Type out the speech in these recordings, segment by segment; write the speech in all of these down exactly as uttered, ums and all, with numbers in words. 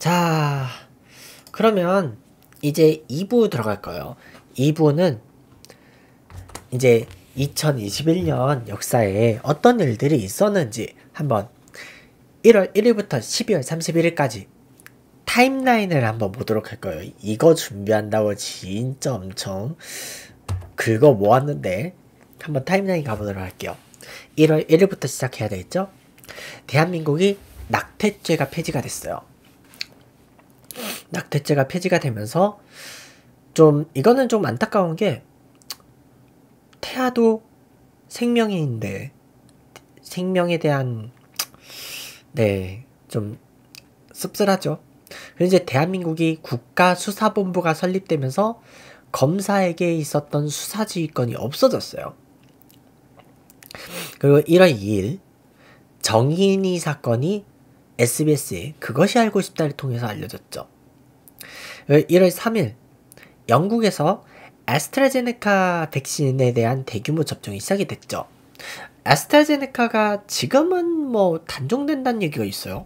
자, 그러면 이제 이 부 들어갈 거예요. 이 부는 이제 이천이십일 년 역사에 어떤 일들이 있었는지 한번 일월 일일부터 십이월 삼십일일까지 타임라인을 한번 보도록 할 거예요. 이거 준비한다고 진짜 엄청 긁어 모았는데 한번 타임라인 가보도록 할게요. 일월 일일부터 시작해야 되겠죠? 대한민국이 낙태죄가 폐지가 됐어요. 낙태죄가 폐지가 되면서 좀 이거는 좀 안타까운 게 태아도 생명인데 생명에 대한 네 좀 씁쓸하죠. 그래서 이제 대한민국이 국가수사본부가 설립되면서 검사에게 있었던 수사지휘권이 없어졌어요. 그리고 일월 이일 정인이 사건이 에스비에스에 그것이 알고 싶다를 통해서 알려졌죠. 일월 삼일 영국에서 아스트라제네카 백신에 대한 대규모 접종이 시작이 됐죠. 아스트라제네카가 지금은 뭐 단종된다는 얘기가 있어요.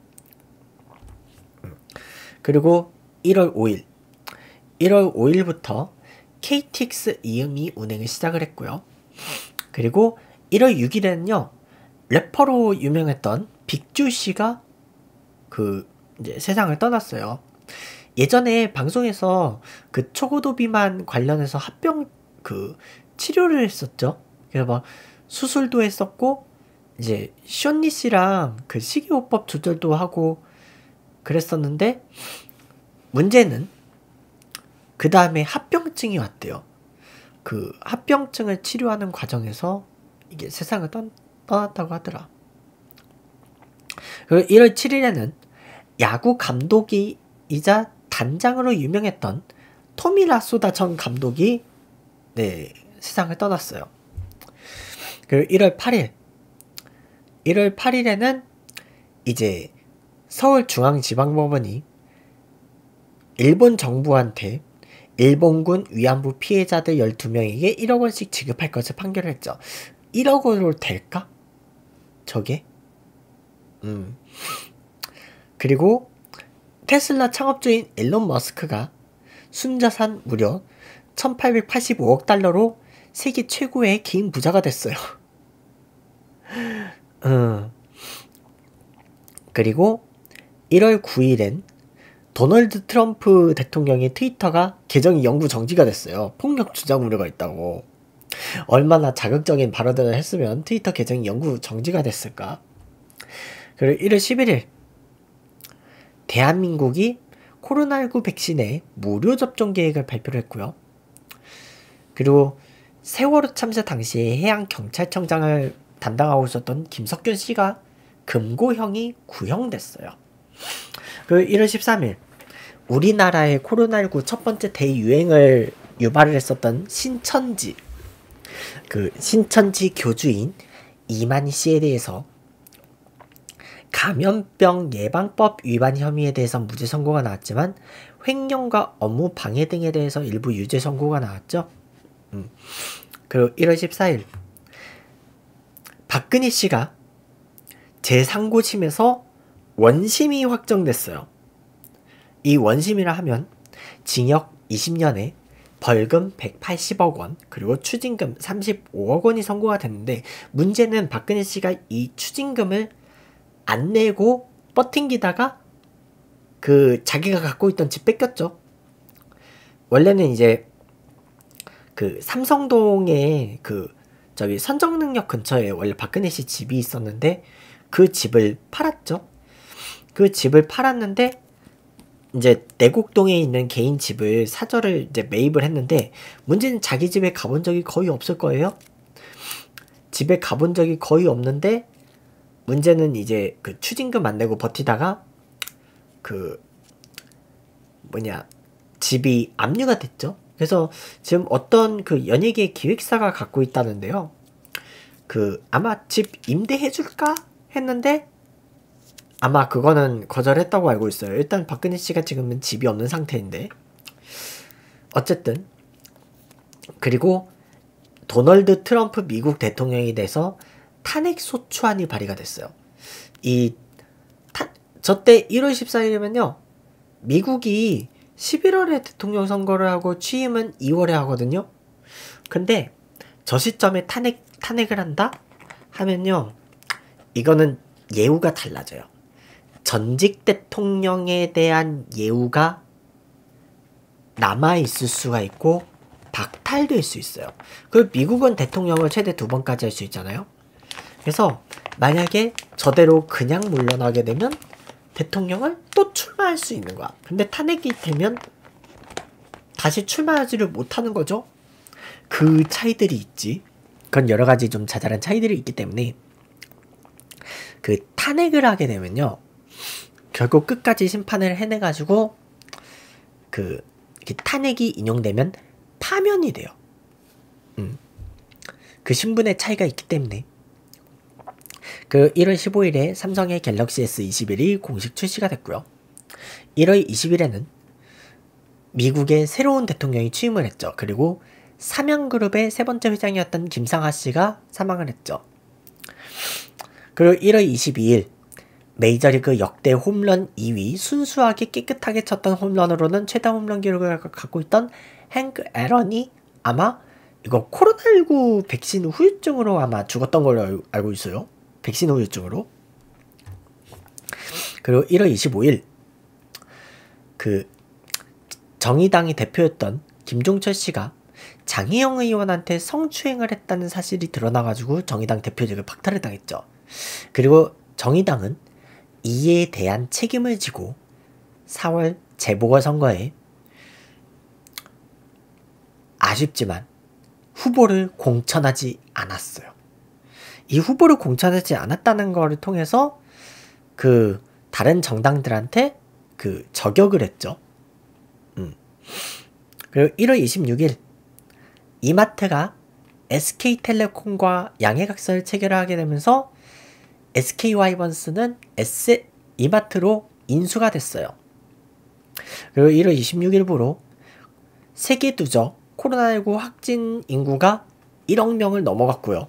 그리고 일월 오일 일월 오일부터 케이티엑스 이음이 운행을 시작을 했고요. 그리고 일월 육일에는요 래퍼로 유명했던 빅주씨가 그 이제 세상을 떠났어요. 예전에 방송에서 그 초고도 비만 관련해서 합병 그 치료를 했었죠. 그래서 막 수술도 했었고 이제 쇼니 씨랑 그 식이요법 조절도 하고 그랬었는데 문제는 그 다음에 합병증이 왔대요. 그 합병증을 치료하는 과정에서 이게 세상을 떠, 떠났다고 하더라. 그리고 일월 칠일에는 야구 감독이이자 단장으로 유명했던 토미 라소다 전 감독이 네 세상을 떠났어요. 그리고 일월 팔일 일월 팔일에는 이제 서울중앙지방법원이 일본 정부한테 일본군 위안부 피해자들 열두 명에게 일억 원씩 지급할 것을 판결을 했죠. 일억 원으로 될까? 저게? 음. 그리고 테슬라 창업주인 일론 머스크가 순자산 무려 천팔백팔십오억 달러로 세계 최고의 개인 부자가 됐어요. 음. 그리고 일월 구일엔 도널드 트럼프 대통령의 트위터가 계정이 영구 정지가 됐어요. 폭력 주장 우려가 있다고. 얼마나 자극적인 발언을 했으면 트위터 계정이 영구 정지가 됐을까. 그리고 일월 십일일 대한민국이 코로나십구 백신의 무료 접종 계획을 발표를 했고요. 그리고 세월호 참사 당시에 해양경찰청장을 담당하고 있었던 김석균 씨가 금고형이 구형됐어요. 그리고 일월 십삼일 우리나라의 코로나십구 첫 번째 대유행을 유발을 했었던 신천지 그 신천지 교주인 이만희 씨에 대해서 감염병 예방법 위반 혐의에 대해서 무죄 선고가 나왔지만 횡령과 업무 방해 등에 대해서 일부 유죄 선고가 나왔죠. 음. 그리고 일월 십사일 박근혜 씨가 제상고심에서 원심이 확정됐어요. 이 원심이라 하면 징역 이십 년에 벌금 백팔십억 원 그리고 추징금 삼십오억 원이 선고가 됐는데 문제는 박근혜 씨가 이 추징금을 안 내고 버팅기다가 그 자기가 갖고 있던 집 뺏겼죠. 원래는 이제 그 삼성동에 그 저기 선정능력 근처에 원래 박근혜 씨 집이 있었는데 그 집을 팔았죠. 그 집을 팔았는데 이제 내곡동에 있는 개인 집을 사저를 이제 매입을 했는데 문제는 자기 집에 가본 적이 거의 없을 거예요. 집에 가본 적이 거의 없는데 문제는 이제 그 추징금 안 내고 버티다가 그 뭐냐 집이 압류가 됐죠. 그래서 지금 어떤 그 연예계 기획사가 갖고 있다는데요. 그 아마 집 임대해줄까 했는데 아마 그거는 거절했다고 알고 있어요. 일단 박근혜 씨가 지금은 집이 없는 상태인데 어쨌든 그리고 도널드 트럼프 미국 대통령에 대해서 탄핵소추안이 발의가 됐어요. 이 저 때 일월 십사일이면요 미국이 십일월에 대통령 선거를 하고 취임은 이월에 하거든요. 근데 저 시점에 탄핵, 탄핵을 한다? 하면요. 이거는 예우가 달라져요. 전직 대통령에 대한 예우가 남아있을 수가 있고 박탈될 수 있어요. 그 미국은 대통령을 최대 두 번까지 할 수 있잖아요. 그래서 만약에 저대로 그냥 물러나게 되면 대통령을 또 출마할 수 있는 거야. 근데 탄핵이 되면 다시 출마하지를 못하는 거죠. 그 차이들이 있지. 그건 여러 가지 좀 자잘한 차이들이 있기 때문에 그 탄핵을 하게 되면요. 결국 끝까지 심판을 해내가지고 그 탄핵이 인용되면 파면이 돼요. 음. 그 신분의 차이가 있기 때문에. 그 일월 십오일에 삼성의 갤럭시 에스 이십일이 공식 출시가 됐고요. 일월 이십일에는 미국의 새로운 대통령이 취임을 했죠. 그리고 삼양그룹의 세 번째 회장이었던 김상하 씨가 사망을 했죠. 그리고 일월 이십이일 메이저리그 역대 홈런 이 위 순수하게 깨끗하게 쳤던 홈런으로는 최다 홈런 기록을 갖고 있던 행크 앨런이 아마 이거 코로나십구 백신 후유증으로 아마 죽었던 걸로 알고 있어요. 백신 후유증으로. 그리고 일월 이십오일 그 정의당의 대표였던 김종철 씨가 장혜영 의원한테 성추행을 했다는 사실이 드러나가지고 정의당 대표직을 박탈을 당했죠. 그리고 정의당은 이에 대한 책임을 지고 사월 재보궐선거에 아쉽지만 후보를 공천하지 않았어요. 이 후보를 공천하지 않았다는 것을 통해서 그 다른 정당들한테 그 저격을 했죠. 음. 그리고 일월 이십육일 이마트가 에스케이텔레콤과 양해각서를 체결하게 되면서 에스케이와이번스는 S, 이마트로 인수가 됐어요. 그리고 일월 이십육일부로 세계 누적 코로나십구 확진 인구가 일억 명을 넘어갔고요.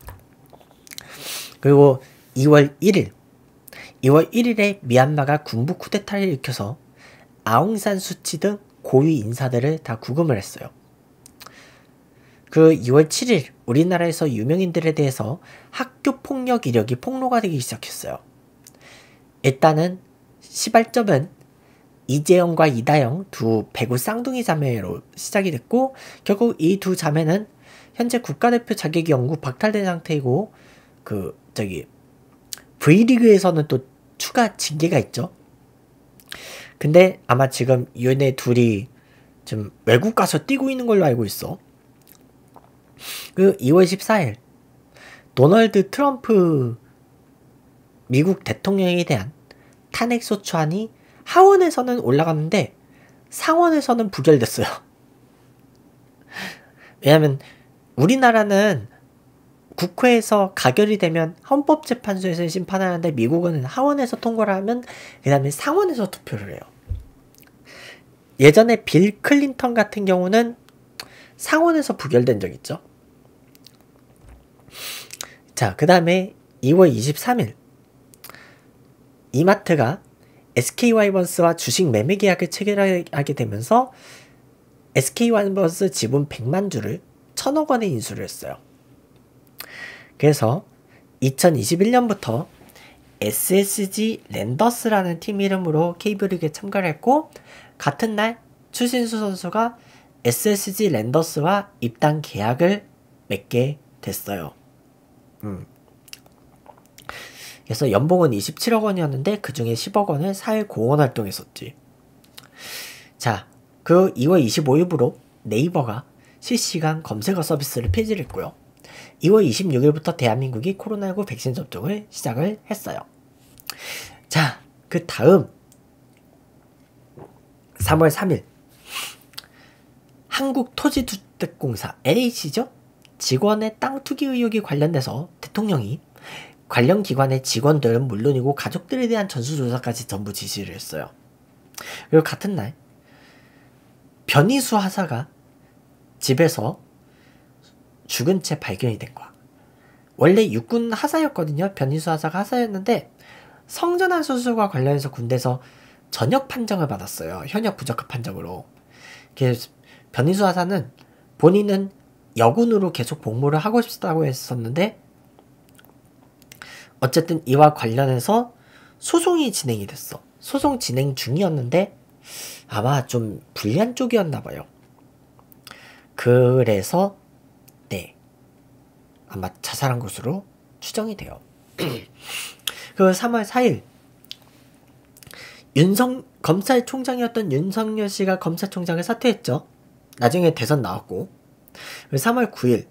그리고 이월 일일 이월 일일에 미얀마가 군부 쿠데타를 일으켜서 아웅산 수치 등 고위 인사들을 다 구금을 했어요. 그 이월 칠일 우리나라에서 유명인들에 대해서 학교 폭력 이력이 폭로가 되기 시작했어요. 일단은 시발점은 이재영과 이다영 두 배구 쌍둥이 자매로 시작이 됐고 결국 이 두 자매는 현재 국가대표 자격 연구 박탈된 상태이고 그 저기 V리그에서는 또 추가 징계가 있죠. 근데 아마 지금 얘네 둘이 좀 외국 가서 뛰고 있는 걸로 알고 있어. 그 이월 십사일 도널드 트럼프 미국 대통령에 대한 탄핵소추안이 하원에서는 올라갔는데 상원에서는 부결됐어요. 왜냐면 우리나라는 국회에서 가결이 되면 헌법재판소에서 심판을 하는데 미국은 하원에서 통과를 하면 그 다음에 상원에서 투표를 해요. 예전에 빌 클린턴 같은 경우는 상원에서 부결된 적 있죠. 자, 그 다음에 이월 이십삼일 이마트가 에스케이와이번스와 주식 매매 계약을 체결하게 되면서 에스케이와이번스 지분 백만 주를 천억 원에 인수를 했어요. 그래서 이천이십일년부터 에스에스지 랜더스라는 팀 이름으로 케이블리그에 참가를 했고 같은 날 추신수 선수가 에스에스지 랜더스와 입단 계약을 맺게 됐어요. 음. 그래서 연봉은 이십칠억 원이었는데 그 중에 십억 원을 사회공헌 활동에 썼지. 자, 그 이월 이십오일부로 네이버가 실시간 검색어 서비스를 폐지를 했고요. 이월 이십육일부터 대한민국이 코로나십구 백신 접종을 시작을 했어요. 자, 그 다음 삼월 삼일 한국토지주택공사 엘에이치죠? 직원의 땅 투기 의혹이 관련돼서 대통령이 관련 기관의 직원들은 물론이고 가족들에 대한 전수조사까지 전부 지시를 했어요. 그리고 같은 날 변희수 하사가 집에서 죽은 채 발견이 된 거야. 원래 육군 하사였거든요. 변희수 하사가 하사였는데 성전환 수술과 관련해서 군대에서 전역 판정을 받았어요. 현역 부적합 판정으로. 변희수 하사는 본인은 여군으로 계속 복무를 하고 싶다고 했었는데 어쨌든 이와 관련해서 소송이 진행이 됐어. 소송 진행 중이었는데 아마 좀 불리한 쪽이었나 봐요. 그래서 네 아마 자살한 것으로 추정이 돼요. 그 삼월 사일 윤석 검찰총장이었던 윤석열 씨가 검찰총장을 사퇴했죠. 나중에 대선 나왔고 삼월 구일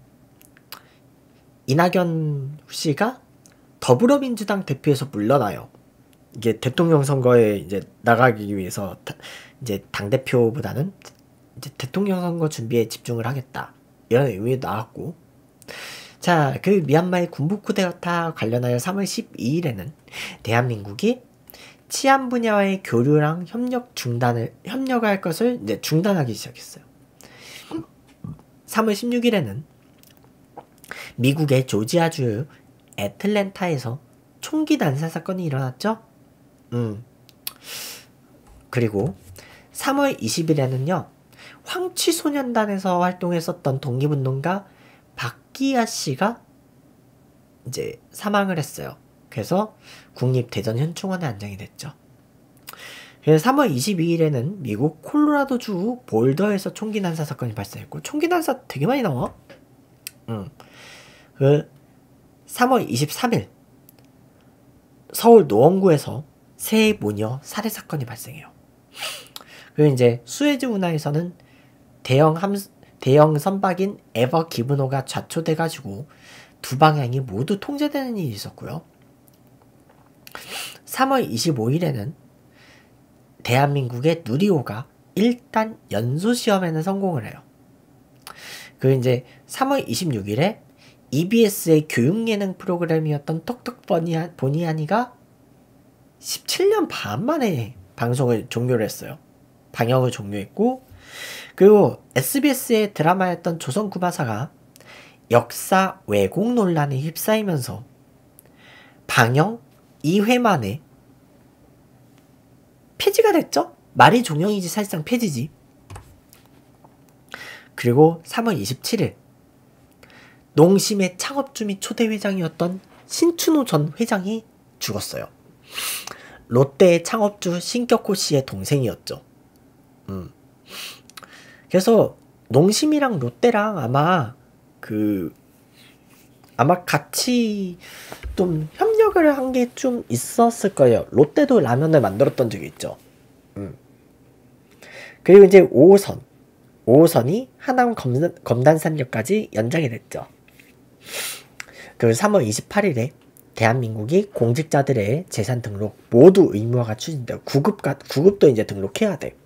이낙연 씨가 더불어민주당 대표에서 물러나요. 이게 대통령 선거에 이제 나가기 위해서 이제 당 대표보다는 이제 대통령 선거 준비에 집중을 하겠다 이런 의미로 나왔고, 자, 그 미얀마의 군부 쿠데타 관련하여 삼월 십이일에는 대한민국이 치안 분야의 교류랑 협력 중단을 협력을 할 것을 이제 중단하기 시작했어요. 삼월 십육일에는 미국의 조지아주 애틀랜타에서 총기 난사 사건이 일어났죠. 음. 그리고 삼월 이십일에는요. 황취소년단에서 활동했었던 독립운동가 박기아 씨가 이제 사망을 했어요. 그래서 국립대전현충원에 안장이 됐죠. 그래서 삼월 이십이일에는 미국 콜로라도주 볼더에서 총기 난사 사건이 발생했고, 총기 난사 되게 많이 나와. 음. 그 삼월 이십삼일 서울 노원구에서 새 모녀 살해 사건이 발생해요. 그리고 이제 수에즈 운하에서는 대형 함 대형 선박인 에버 기브노가 좌초돼가지고 두 방향이 모두 통제되는 일이 있었고요. 삼월 이십오일에는 대한민국의 누리호가 일단 연소시험에는 성공을 해요. 그리고 이제 삼월 이십육일에 이비에스의 교육예능 프로그램이었던 톡톡 보니하니가 십칠년 반 만에 방송을 종료를 했어요. 방영을 종료했고, 그리고 에스비에스의 드라마였던 조선구마사가 역사 왜곡 논란에 휩싸이면서 방영 이 회 만에 폐지가 됐죠? 말이 종영이지 사실상 폐지지. 그리고 삼월 이십칠일 농심의 창업주 및 초대 회장이었던 신춘호 전 회장이 죽었어요. 롯데의 창업주 신격호 씨의 동생이었죠. 음. 그래서 농심이랑 롯데랑 아마 그 아마 같이 좀 협력을 한 게 좀 있었을 거예요. 롯데도 라면을 만들었던 적이 있죠. 음. 그리고 이제 오호선 오호선이 하남 검단, 검단산역까지 연장이 됐죠. 그리고 삼월 이십팔일에 대한민국이 공직자들의 재산 등록 모두 의무화가 추진돼요. 구급가, 구급도 이제 등록해야 돼.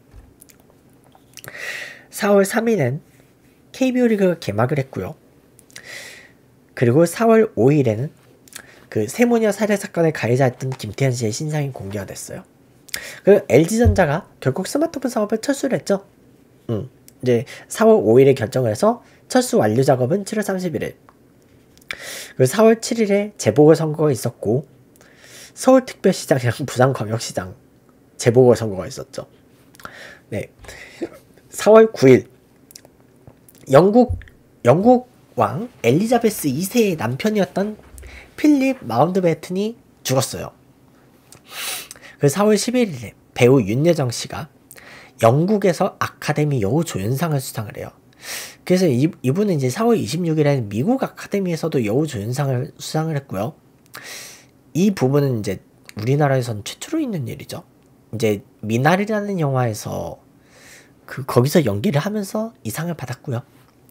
사월 삼일엔 케이비오 리그가 개막을 했고요. 그리고 사월 오일에는 그 세모녀 살해 사건의 가해자였던 김태현 씨의 신상이 공개가 됐어요. 그리고 엘지전자가 결국 스마트폰 사업을 철수를 했죠. 음, 이제 사월 오일에 결정을 해서 철수 완료 작업은 칠월 삼십일일. 그리고 사월 칠일에 재보궐선거가 있었고, 서울특별시장이랑 부산광역시장 재보궐선거가 있었죠. 네. 사월 구일 영국 영국 왕 엘리자베스 이세의 남편이었던 필립 마운트베튼이 죽었어요. 그래서 사월 십일일에 배우 윤여정 씨가 영국에서 아카데미 여우 조연상을 수상을 해요. 그래서 이, 이분은 이제 사월 이십육일에는 미국 아카데미에서도 여우 조연상을 수상을 했고요. 이 부분은 이제 우리나라에선 최초로 있는 일이죠. 이제 미나리라는 영화에서 그 거기서 연기를 하면서 이 상을 받았고요.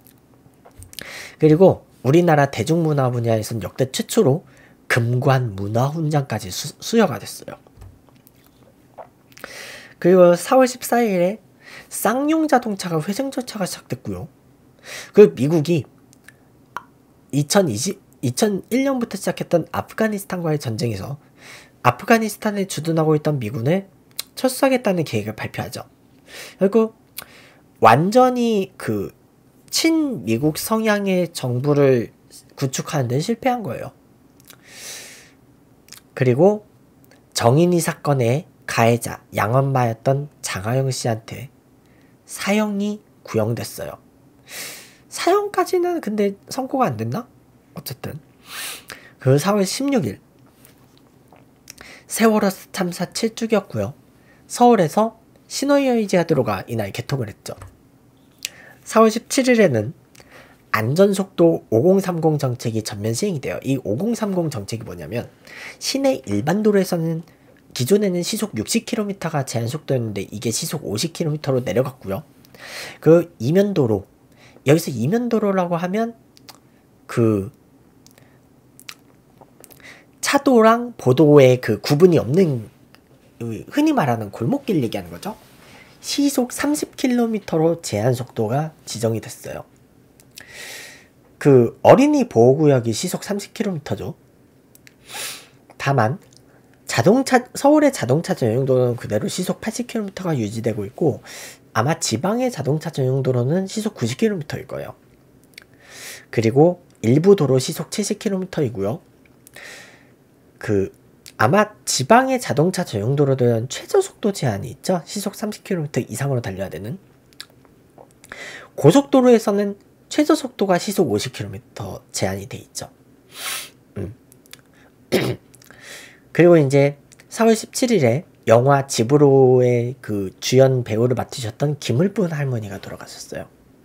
그리고 우리나라 대중문화 분야에선 역대 최초로 금관 문화훈장까지 수, 수여가 됐어요. 그리고 사월 십사일에 쌍용 자동차가 회생 절차가 시작됐고요. 그 미국이 이천이십, 이천일년부터 시작했던 아프가니스탄과의 전쟁에서 아프가니스탄에 주둔하고 있던 미군을 철수하겠다는 계획을 발표하죠. 그리고 완전히 그 친미국 성향의 정부를 구축하는 데 실패한 거예요. 그리고 정인이 사건의 가해자 양엄마였던 장하영 씨한테 사형이 구형됐어요. 사형까지는 근데 선고가 안 됐나? 어쨌든 그 사월 십육일 세월호 참사 칠 주기였고요. 서울에서 신호위의제도가 이날 개통을 했죠. 사월 십칠일에는 안전속도 오공삼공 정책이 전면 시행이 돼요. 이 오공삼공 정책이 뭐냐면 시내 일반 도로에서는 기존에는 시속 육십 킬로미터가 제한속도였는데 이게 시속 오십 킬로미터로 내려갔고요. 그 이면도로, 여기서 이면도로라고 하면 그 차도랑 보도의 그 구분이 없는, 흔히 말하는 골목길 얘기하는 거죠. 시속 삼십 킬로미터로 제한속도가 지정이 됐어요. 그 어린이 보호구역이 시속 삼십 킬로미터죠. 다만 자동차, 서울의 자동차 전용도로는 그대로 시속 팔십 킬로미터가 유지되고 있고 아마 지방의 자동차 전용도로는 시속 구십 킬로미터일 거예요. 그리고 일부 도로 시속 칠십 킬로미터이고요. 그 아마 지방의 자동차 전용도로들은 최저속도 제한이 있죠. 시속 삼십 킬로미터 이상으로 달려야 되는. 고속도로에서는 최저속도가 시속 오십 킬로미터 제한이 돼 있죠. 음. 그리고 이제 사월 십칠일에 영화 집으로의 그 주연 배우를 맡으셨던 김을분 할머니가 돌아가셨어요.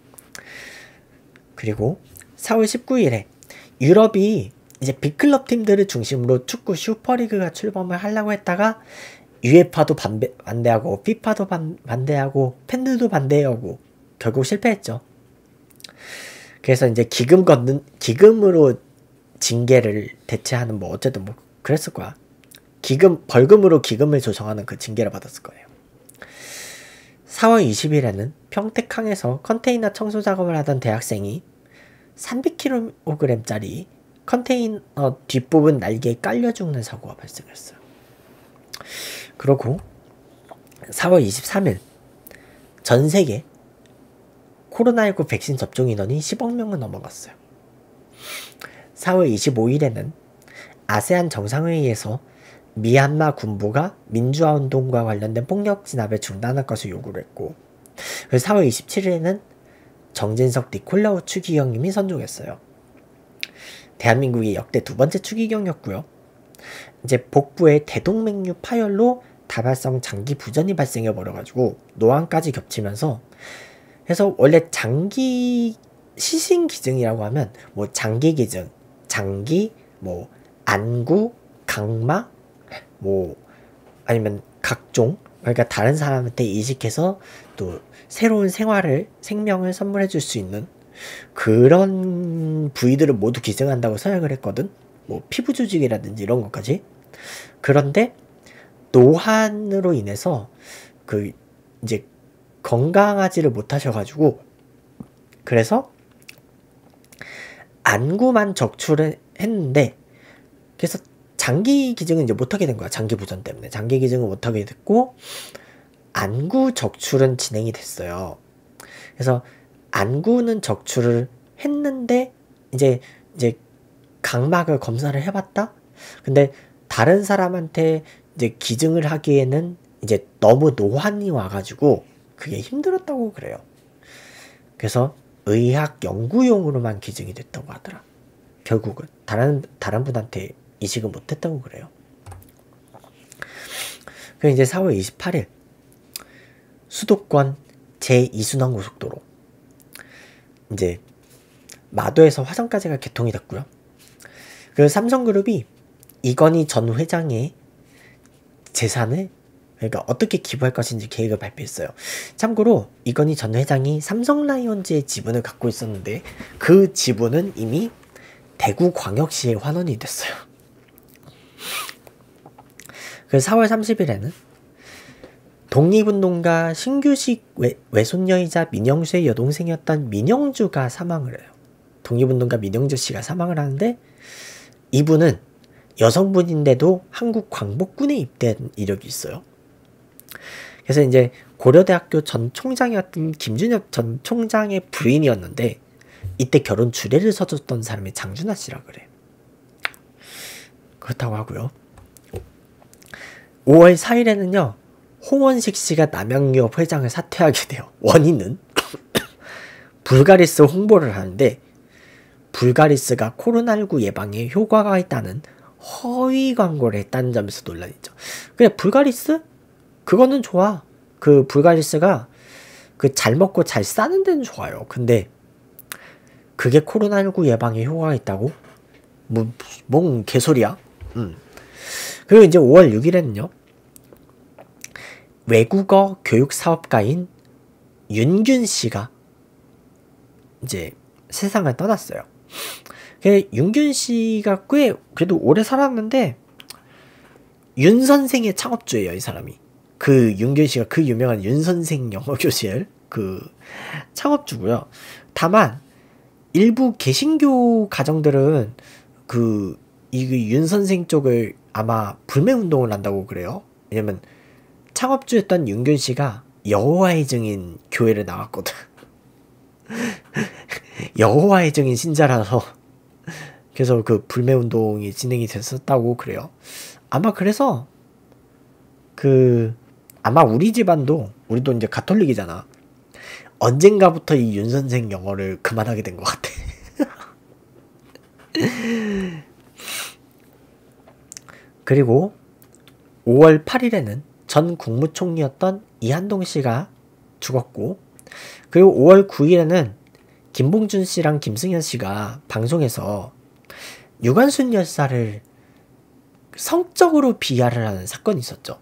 그리고 사월 십구일에 유럽이 이제 빅클럽 팀들을 중심으로 축구 슈퍼리그가 출범을 하려고 했다가 유에파도 반대, 반대하고 피파도 반, 반대하고 팬들도 반대하고 결국 실패했죠. 그래서 이제 기금 걷는, 기금으로 징계를 대체하는 뭐 어쨌든 뭐 그랬을 거야. 기금, 벌금으로 기금을 조정하는 그 징계를 받았을 거예요. 사월 이십일에는 평택항에서 컨테이너 청소 작업을 하던 대학생이 삼백 킬로그램짜리 컨테이너 뒷부분 날개에 깔려 죽는 사고가 발생했어요. 그리고 사월 이십삼일 전 세계 코로나십구 백신 접종 인원이 십억 명을 넘어갔어요. 사월 이십오일에는 아세안 정상회의에서 미얀마 군부가 민주화운동과 관련된 폭력 진압을 중단할 것을 요구를 했고, 사월 이십칠일에는 정진석 니콜라우 추기경님이 선종했어요. 대한민국이 역대 두 번째 추기경이었고요. 이제 복부에 대동맥류 파열로 다발성 장기 부전이 발생해 버려가지고 노안까지 겹치면서, 그래서 원래 장기 시신기증이라고 하면 뭐 장기기증, 장기, 뭐 안구, 각막, 뭐 아니면 각종, 그러니까 다른 사람한테 이식해서 또 새로운 생활을, 생명을 선물해 줄 수 있는 그런 부위들을 모두 기증한다고 서약을 했거든. 뭐 피부 조직이라든지 이런 것까지. 그런데 노환으로 인해서 그 이제 건강하지를 못하셔가지고, 그래서 안구만 적출을 했는데, 그래서 장기 기증은 이제 못하게 된 거야. 장기 부전 때문에 장기 기증은 못하게 됐고 안구 적출은 진행이 됐어요. 그래서 안구는 적출을 했는데 이제 이제 각막을 검사를 해봤다. 근데 다른 사람한테 이제 기증을 하기에는 이제 너무 노환이 와가지고 그게 힘들었다고 그래요. 그래서 의학 연구용으로만 기증이 됐다고 하더라. 결국은 다른 다른 분한테 이식은 못했다고 그래요. 그리고 이제 사월 이십팔일 수도권 제이 순환 고속도로 이제 마도에서 화성까지가 개통이 됐고요. 그 삼성그룹이 이건희 전 회장의 재산을, 그러니까 어떻게 기부할 것인지 계획을 발표했어요. 참고로 이건희 전 회장이 삼성라이온즈의 지분을 갖고 있었는데 그 지분은 이미 대구광역시에 환원이 됐어요. 그 사월 삼십일에는 독립운동가 신규식 외, 외손녀이자 민영수의 여동생이었던 민영주가 사망을 해요. 독립운동가 민영주 씨가 사망을 하는데 이분은 여성분인데도 한국 광복군에 입대한 이력이 있어요. 그래서 이제 고려대학교 전 총장이었던 김준엽 전 총장의 부인이었는데 이때 결혼 주례를 서줬던 사람이 장준하 씨라 그래. 그렇다고 하고요. 오월 사일에는요 홍원식 씨가 남양유업 회장을 사퇴하게 돼요. 원인은 불가리스 홍보를 하는데 불가리스가 코로나십구 예방에 효과가 있다는 허위 광고를 했다는 점에서 논란이 있죠. 그래 불가리스? 그거는 좋아. 그 불가리스가 그 잘 먹고 잘 싸는 데는 좋아요. 근데 그게 코로나십구 예방에 효과가 있다고? 뭐, 뭔 개소리야? 음. 그리고 이제 오월 육일에는요 외국어 교육 사업가인 윤균 씨가 이제 세상을 떠났어요. 윤균 씨가 꽤 그래도 오래 살았는데 윤 선생의 창업주예요, 이 사람이. 그 윤균 씨가 그 유명한 윤 선생 영어 교실 그 창업주고요. 다만 일부 개신교 가정들은 그 이 윤 선생 쪽을 아마 불매 운동을 한다고 그래요. 왜냐면 창업주였던 윤균 씨가 여호와의 증인 교회를 나왔거든. 여호와의 증인 신자라서 그래서 그 불매 운동이 진행이 됐었다고 그래요. 아마 그래서 그 아마 우리 집안도 우리도 이제 가톨릭이잖아. 언젠가부터 이 윤 선생 영어를 그만하게 된 것 같아. 그리고 오월 팔일에는 전 국무총리였던 이한동 씨가 죽었고, 그리고 오월 구일에는 김봉준 씨랑 김승현 씨가 방송에서 유관순 열사를 성적으로 비하를 하는 사건이 있었죠.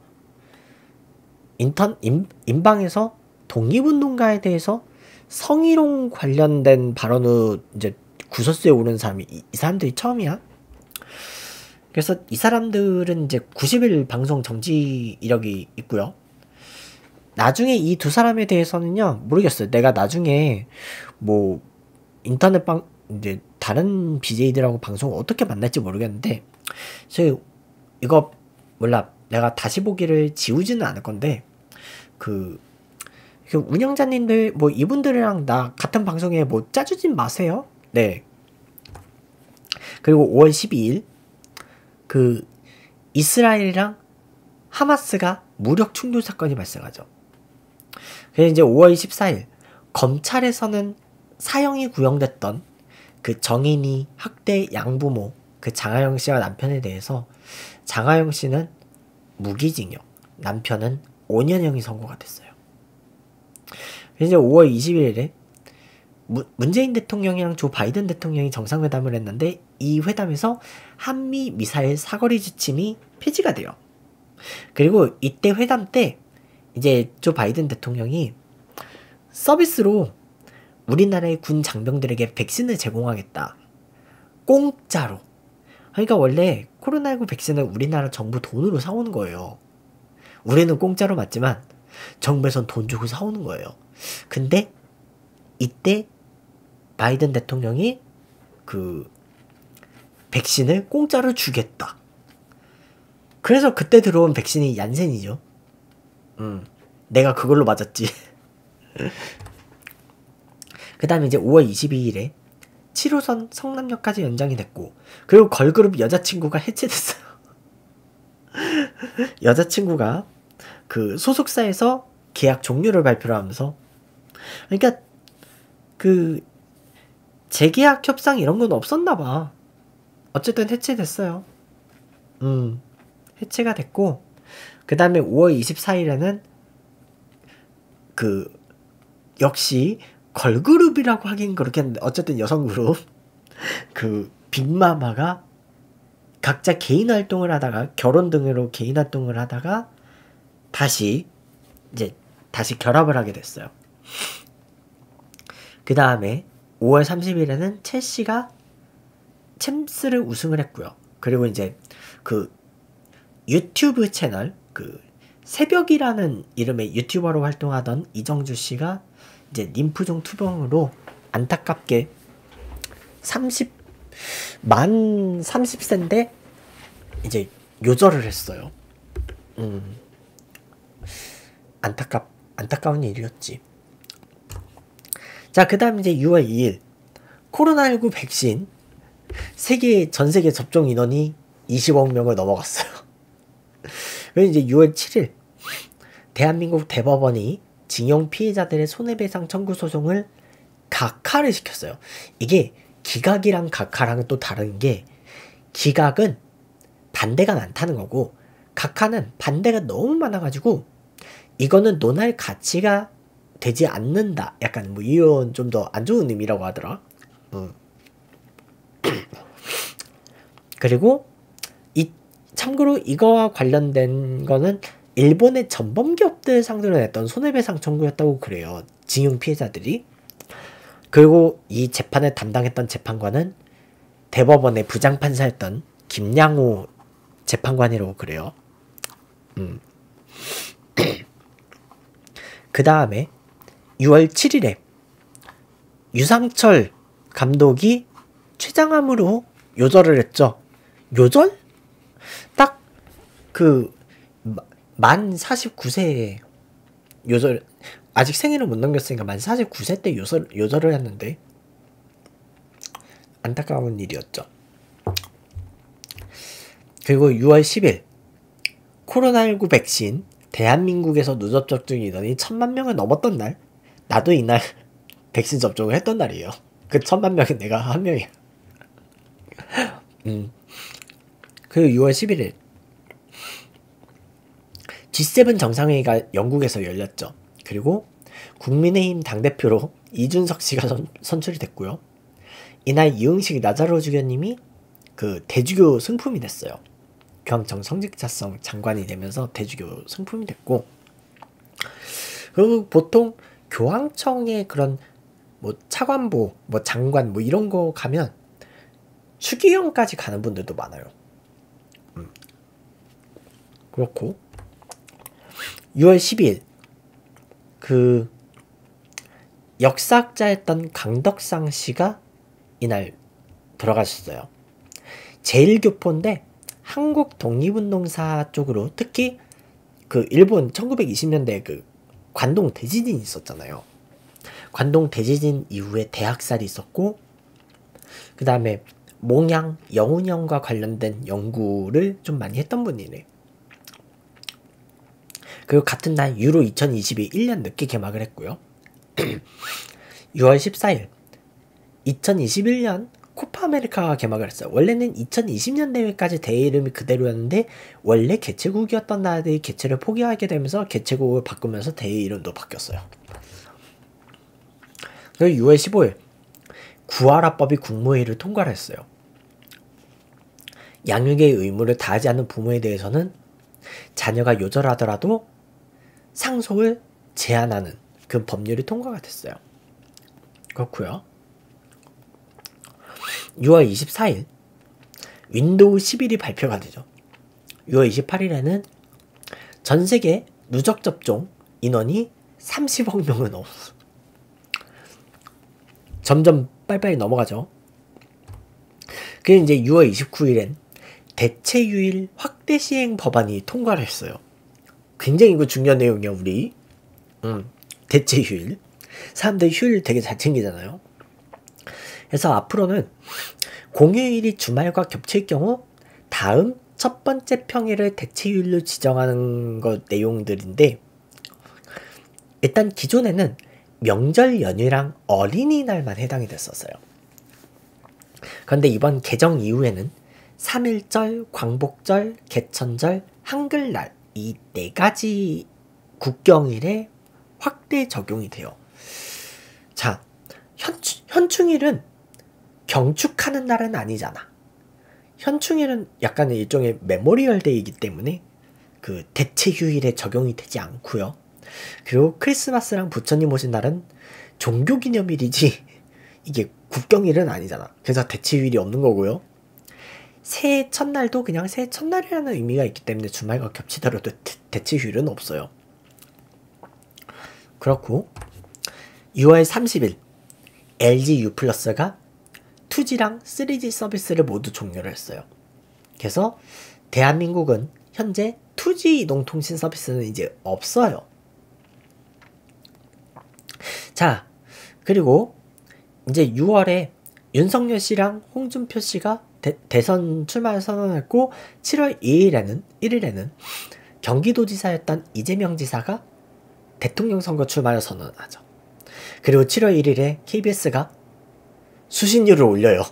인턴 인, 인방에서 독립운동가에 대해서 성희롱 관련된 발언으로 이제 구설수에 오른 사람이 이, 이 사람들이 처음이야. 그래서 이 사람들은 이제 구십 일 방송 정지 이력이 있고요. 나중에 이 두 사람에 대해서는요 모르겠어요. 내가 나중에 뭐 인터넷 방 이제 다른 비제이들하고 방송을 어떻게 만날지 모르겠는데, 저 이거 몰라. 내가 다시 보기를 지우지는 않을 건데 그, 그 운영자님들 뭐 이분들이랑 나 같은 방송에 뭐 짜주진 마세요. 네. 그리고 오월 십이일 그 이스라엘이랑 하마스가 무력 충돌 사건이 발생하죠. 그래서 이제 오월 십사일 검찰에서는 사형이 구형됐던 그 정인이 학대 양부모 그 장하영 씨와 남편에 대해서 장하영 씨는 무기징역, 남편은 오 년형이 선고가 됐어요. 그래서 이제 오월 이십일일에 무, 문재인 대통령이랑 조 바이든 대통령이 정상회담을 했는데 이 회담에서 한미 미사일 사거리 지침이 폐지가 돼요. 그리고 이때 회담 때 이제 조 바이든 대통령이 서비스로 우리나라의 군 장병들에게 백신을 제공하겠다. 공짜로. 그러니까 원래 코로나십구 백신은 우리나라 정부 돈으로 사오는 거예요. 우리는 공짜로 맞지만 정부에선 돈 주고 사오는 거예요. 근데 이때 바이든 대통령이 그 백신을 공짜로 주겠다. 그래서 그때 들어온 백신이 얀센이죠. 음, 내가 그걸로 맞았지. 그 다음에 이제 오월 이십이일에 칠호선 성남역까지 연장이 됐고, 그리고 걸그룹 여자친구가 해체됐어요. 여자친구가 그 소속사에서 계약 종료를 발표를 하면서, 그러니까 그 재계약 협상 이런 건 없었나봐. 어쨌든 해체됐어요. 음, 해체가 됐고, 그 다음에 오월 이십사일에는 그 역시 걸그룹이라고 하긴 그렇겠는데 어쨌든 여성 그룹 그 빅마마가 각자 개인 활동을 하다가 결혼 등으로 개인 활동을 하다가 다시 이제 다시 결합을 하게 됐어요. 그 다음에 오월 삼십일에는 첼시가 챔스를 우승을 했고요. 그리고 이제 그 유튜브 채널 그 새벽이라는 이름의 유튜버로 활동하던 이정주 씨가 이제 림프종 투병으로 안타깝게 삼십 만 삼십 세인데 이제 요절을 했어요. 음, 안타깝 안타까운 일이었지. 자, 그 다음 이제 유월 이일 코로나십구 백신 세계 전 세계 접종 인원이 이십억 명을 넘어갔어요. 그리고 이제 유월 칠일 대한민국 대법원이 징용 피해자들의 손해배상 청구 소송을 각하를 시켰어요. 이게 기각이랑 각하랑은 또 다른 게, 기각은 반대가 많다는 거고 각하는 반대가 너무 많아가지고 이거는 논할 가치가 되지 않는다, 약간 뭐 이런 좀 더 안 좋은 의미라고 하더라. 음. 그리고 이 참고로 이거와 관련된 거는 일본의 전범기업들 상대로 냈던 손해배상 청구였다고 그래요, 징용 피해자들이. 그리고 이 재판을 담당했던 재판관은 대법원의 부장판사였던 김양호 재판관이라고 그래요. 음. 그 다음에 유월 칠일에 유상철 감독이 췌장암으로 요절을 했죠. 요절? 딱 그 만 사십구 세에 요절, 아직 생일을 못 넘겼으니까 만 사십구 세 때 요절, 요절을 했는데 안타까운 일이었죠. 그리고 유월 십일 코로나십구 백신 대한민국에서 누적 접종이 인원이 천만 명을 넘었던 날, 나도 이날 백신 접종을 했던 날이에요. 그 천만 명이 내가 한 명이야. 음. 그리고 유월 십일일 지 세븐 정상회의가 영국에서 열렸죠. 그리고 국민의힘 당대표로 이준석 씨가 선, 선출이 됐고요. 이날 이응식 나자로 주교님이 그 대주교 승품이 됐어요. 교황청 성직자성 장관이 되면서 대주교 승품이 됐고, 그리고 보통 교황청의 그런 뭐 차관보, 뭐 장관 뭐 이런 거 가면 추기경까지 가는 분들도 많아요. 음. 그렇고 유월 십이일 그 역사학자였던 강덕상 씨가 이날 돌아가셨어요. 제일교포인데 한국 독립운동사 쪽으로, 특히 그 일본 천구백이십 년대 그 관동 대지진이 있었잖아요. 관동 대지진 이후에 대학살이 있었고, 그 다음에 몽양, 영운형과 관련된 연구를 좀 많이 했던 분이네. 그리고 같은 날 유로 이천이십이 일 년 늦게 개막을 했고요. 유월 십사일 이천이십일 년 코파 아메리카가 개막을 했어요. 원래는 이천이십 년 대회까지 대회 이름이 그대로였는데 원래 개최국이었던 나라들이 개최를 포기하게 되면서 개최국을 바꾸면서 대회 이름도 바뀌었어요. 그리고 유월 십오일 구하라법이 국무회의를 통과를 했어요. 양육의 의무를 다하지 않는 부모에 대해서는 자녀가 요절하더라도 상속을 제한하는 그 법률이 통과가 됐어요. 그렇고요. 유월 이십사일 윈도우 십일이 발표가 되죠. 유월 이십팔일에는 전세계 누적 접종 인원이 삼십억 명을 넘었어. 점점 빨리빨리 넘어가죠. 그리고 이제 유월 이십구일엔 대체휴일 확대 시행 법안이 통과를 했어요. 굉장히 이거 중요한 내용이야, 우리. 음, 대체휴일. 사람들이 휴일 되게 잘 챙기잖아요. 그래서 앞으로는 공휴일이 주말과 겹칠 경우 다음 첫 번째 평일을 대체휴일로 지정하는 것 내용들인데, 일단 기존에는 명절 연휴랑 어린이날만 해당이 됐었어요. 그런데 이번 개정 이후에는 삼일절, 광복절, 개천절, 한글날 이 네 가지 국경일에 확대 적용이 돼요. 자, 현추, 현충일은 경축하는 날은 아니잖아. 현충일은 약간 일종의 메모리얼 데이이기 때문에 그 대체휴일에 적용이 되지 않고요. 그리고 크리스마스랑 부처님 오신 날은 종교기념일이지 이게 국경일은 아니잖아. 그래서 대체휴일이 없는 거고요. 새해 첫날도 그냥 새해 첫날이라는 의미가 있기 때문에 주말과 겹치더라도 대체휴일은 없어요. 그렇고 유월 삼십일 엘지 U+가 투지랑 쓰리지 서비스를 모두 종료를 했어요. 그래서 대한민국은 현재 투지 이동통신 서비스는 이제 없어요. 자, 그리고 이제 유월에 윤석열 씨랑 홍준표 씨가 대, 대선 출마를 선언했고 칠월 이일에는 일일에는 경기도지사였던 이재명 지사가 대통령 선거 출마를 선언하죠. 그리고 칠월 일일에 케이비에스가 수신료를 올려요.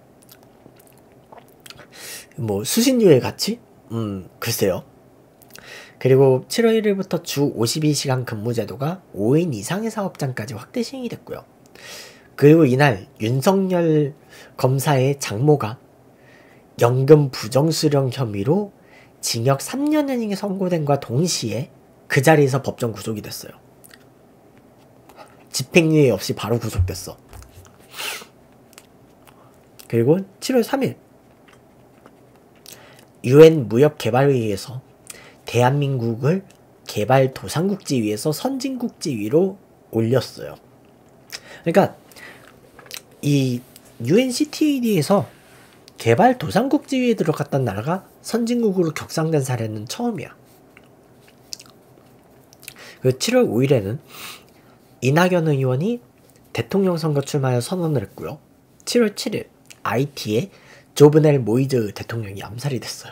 뭐 수신료의 가치? 음 글쎄요. 그리고 칠월 일일부터 주 오십이 시간 근무 제도가 오 인 이상의 사업장까지 확대 시행이 됐고요. 그리고 이날 윤석열 검사의 장모가 연금 부정수령 혐의로 징역 삼 년이 선고된과 동시에 그 자리에서 법정 구속이 됐어요. 집행유예 없이 바로 구속됐어. 그리고 칠월 삼일 유엔 무역개발회의에서 대한민국을 개발도상국지위에서 선진국지위로 올렸어요. 그러니까 이 유엔씨티에디에서 개발도상국지위에 들어갔던 나라가 선진국으로 격상된 사례는 처음이야. 그리고 칠월 오일에는 이낙연 의원이 대통령 선거 출마를 선언을 했고요. 칠월 칠일 아이티의 조브넬 모이즈 대통령이 암살이 됐어요.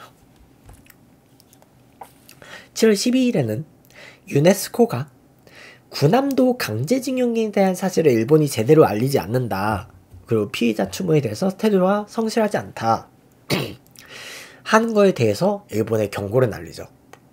칠월 십이일에는 유네스코가 구남도 강제징용에 대한 사실을 일본이 제대로 알리지 않는다. 그리고 피의자 추모에 대해서 태도가 성실하지 않다. 하는 거에 대해서 일본에 경고를 날리죠.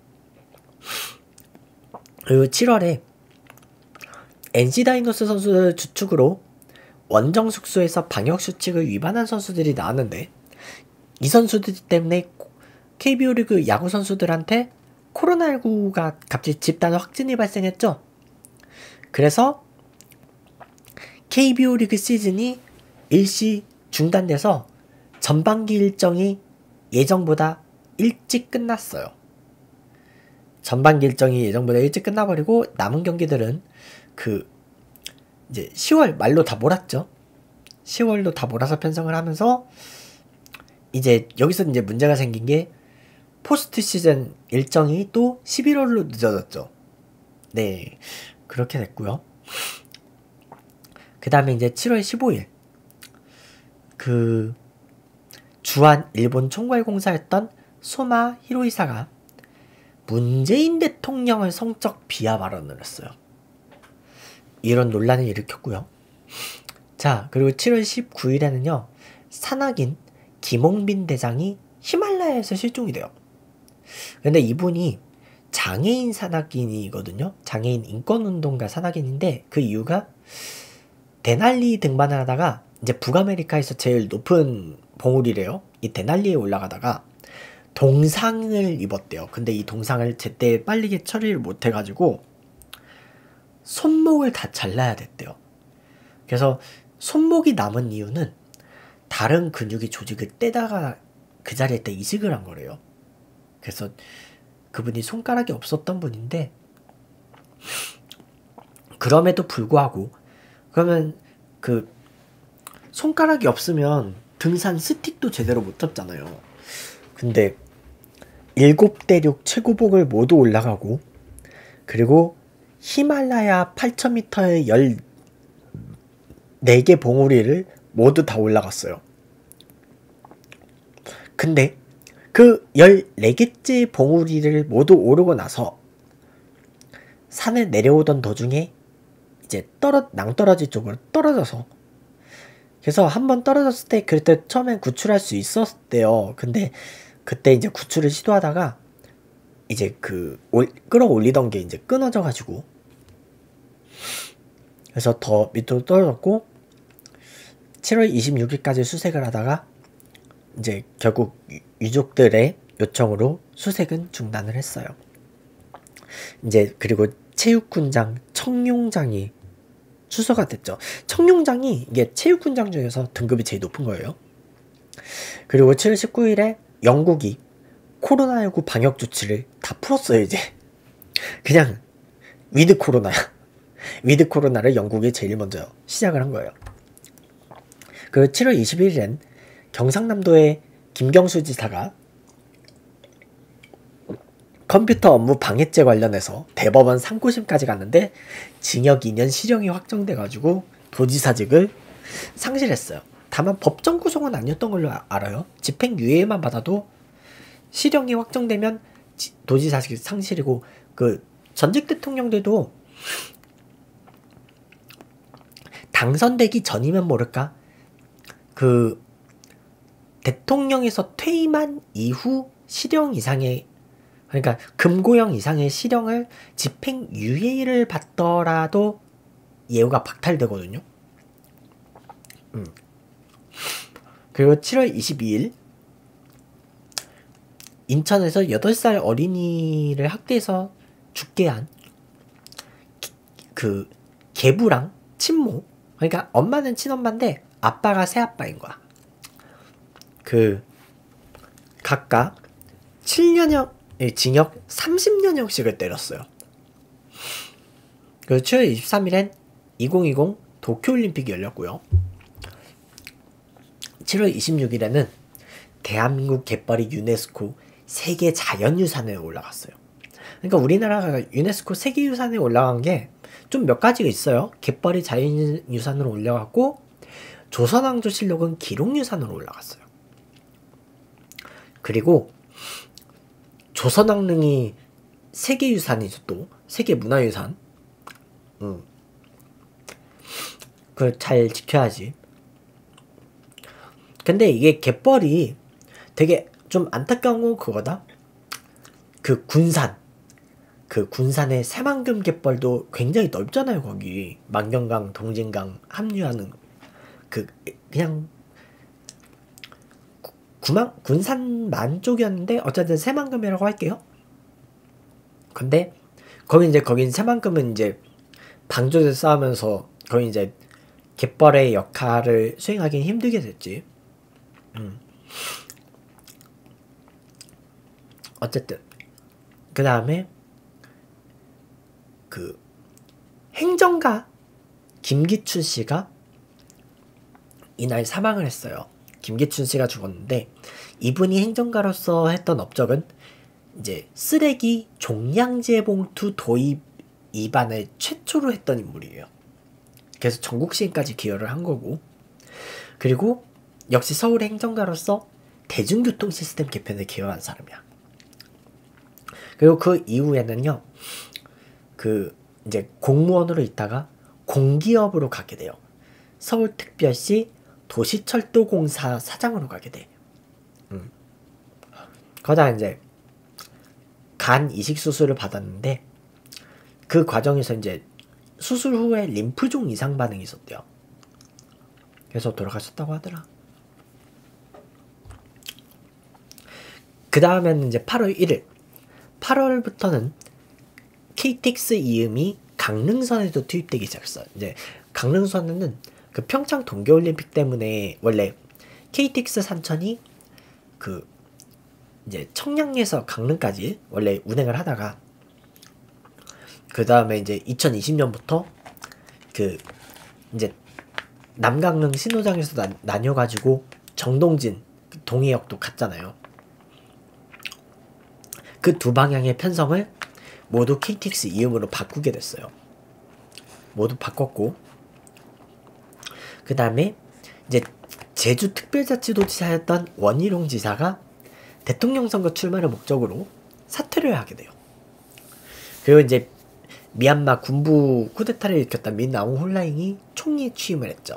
그리고 칠월에 엔씨 다이노스 선수들 주축으로 원정 숙소에서 방역수칙을 위반한 선수들이 나왔는데 이 선수들 때문에 케이비오 리그 야구 선수들한테 코로나십구가 갑자기 집단 확진이 발생했죠. 그래서 케이비오 리그 시즌이 일시 중단돼서 전반기 일정이 예정보다 일찍 끝났어요. 전반기 일정이 예정보다 일찍 끝나버리고 남은 경기들은 그 이제 시월 말로 다 몰았죠. 시월로 다 몰아서 편성을 하면서 이제 여기서 이제 문제가 생긴 게 포스트 시즌 일정이 또 십일월로 늦어졌죠. 네, 그렇게 됐고요. 그 다음에 이제 칠월 십오일 그 주한 일본 총괄공사였던 소마 히로이사가 문재인 대통령을 성적 비하 발언을 했어요. 이런 논란을 일으켰고요. 자, 그리고 칠월 십구일에는요 산악인 김홍빈 대장이 히말라야에서 실종이 돼요. 근데 이분이 장애인 산악인이거든요. 장애인 인권운동가 산악인인데 그 이유가 데날리 등반을 하다가 이제 북아메리카에서 제일 높은 봉우리래요. 이 데날리에 올라가다가 동상을 입었대요. 근데 이 동상을 제때 빨리 처리를 못해가지고 손목을 다 잘라야 됐대요. 그래서 손목이 남은 이유는 다른 근육이 조직을 떼다가 그 자리에 때 이식을 한 거래요. 그래서 그분이 손가락이 없었던 분인데 그럼에도 불구하고 그러면 그 손가락이 없으면 등산 스틱도 제대로 못 잡잖아요. 근데 일곱 대륙 최고봉을 모두 올라가고 그리고 히말라야 팔천 미터의 열네 개 봉우리를 모두 다 올라갔어요. 근데 그 열네 개째 봉우리를 모두 오르고 나서 산을 내려오던 도중에 이제 떨어 낭떠러지 쪽으로 떨어져서 그래서 한번 떨어졌을 때 그때 처음엔 구출할 수 있었대요. 근데 그때 이제 구출을 시도하다가 이제 그 올, 끌어올리던 게 이제 끊어져 가지고 그래서 더 밑으로 떨어졌고 칠월 이십육일까지 수색을 하다가 이제 결국 유족들의 요청으로 수색은 중단을 했어요. 이제 그리고 체육군장 청룡장이 추서가 됐죠. 청룡장이 이게 체육군장 중에서 등급이 제일 높은 거예요. 그리고 칠월 십구일에 영국이 코로나십구 방역 조치를 다 풀었어요. 이제 그냥 위드 코로나야. 위드 코로나를 영국이 제일 먼저 시작을 한 거예요. 그리고 칠월 이십일일엔 경상남도의 김경수 지사가 컴퓨터 업무 방해죄 관련해서 대법원 상고심까지 갔는데 징역 이 년 실형이 확정돼가지고 도지사직을 상실했어요. 다만 법정 구속은 아니었던 걸로 알아요. 집행유예만 받아도 실형이 확정되면 도지사직 상실이고 그 전직 대통령들도 당선되기 전이면 모를까 그 대통령에서 퇴임한 이후 실형 이상의 그러니까 금고형 이상의 실형을 집행유예를 받더라도 예우가 박탈되거든요. 음. 그리고 칠월 이십이일 인천에서 여덟 살 어린이를 학대해서 죽게 한 그 계부랑 친모 그러니까 엄마는 친엄마인데 아빠가 새아빠인 거야. 그 각각 칠 년형 징역 삼십 년형씩을 때렸어요. 그리고 칠월 이십삼일엔 이천이십 도쿄올림픽이 열렸고요. 칠월 이십육일에는 대한민국 갯벌이 유네스코 세계 자연유산에 올라갔어요. 그러니까 우리나라가 유네스코 세계유산에 올라간 게 좀 몇 가지가 있어요. 갯벌이 자연유산으로 올라갔고 조선왕조실록은 기록유산으로 올라갔어요. 그리고 조선왕릉이 세계유산이죠. 또 세계문화유산. 음. 그걸 잘 지켜야지. 근데 이게 갯벌이 되게 좀 안타까운 건 그거다. 그 군산 그 군산의 새만금 갯벌도 굉장히 넓잖아요. 거기 만경강, 동진강 합류하는 그 그냥 구만, 군산만 쪽이었는데 어쨌든 새만금이라고 할게요. 근데 거기 이제 거긴 새만금은 이제 방조제 싸우면서 거기 이제 갯벌의 역할을 수행하기는 힘들게 됐지. 음. 어쨌든 그 다음에 그 행정가 김기춘 씨가 이날 사망을 했어요. 김기춘 씨가 죽었는데 이분이 행정가로서 했던 업적은 이제 쓰레기 종량제 봉투 도입 위반을 최초로 했던 인물이에요. 그래서 전국 시행까지 기여를 한 거고 그리고 역시 서울의 행정가로서 대중교통 시스템 개편에 기여한 사람이야. 그리고 그 이후에는요. 그 이제 공무원으로 있다가 공기업으로 가게 돼요. 서울특별시 도시철도공사 사장으로 가게 돼. 음. 거기다 이제 간 이식 수술을 받았는데 그 과정에서 이제 수술 후에 림프종 이상 반응이 있었대요. 그래서 돌아가셨다고 하더라. 그 다음에는 이제 팔월 일일 팔월부터는 케이티엑스 이음이 강릉선에도 투입되기 시작했어요. 이제 강릉선에는 그 평창 동계올림픽 때문에 원래 케이티엑스 산천이 그 이제 청량리에서 강릉까지 원래 운행을 하다가 그 다음에 이제 이천이십년부터 그 이제 남강릉 신호장에서 나, 나뉘어가지고 정동진 동해역도 갔잖아요. 그 두 방향의 편성을 모두 케이티엑스 이음으로 바꾸게 됐어요. 모두 바꿨고 그 다음에 이제 제주특별자치도지사였던 원희룡 지사가 대통령 선거 출마를 목적으로 사퇴를 하게 돼요. 그리고 이제 미얀마 군부 쿠데타를 일으켰던 민나옹 홀라잉이 총리에 취임을 했죠.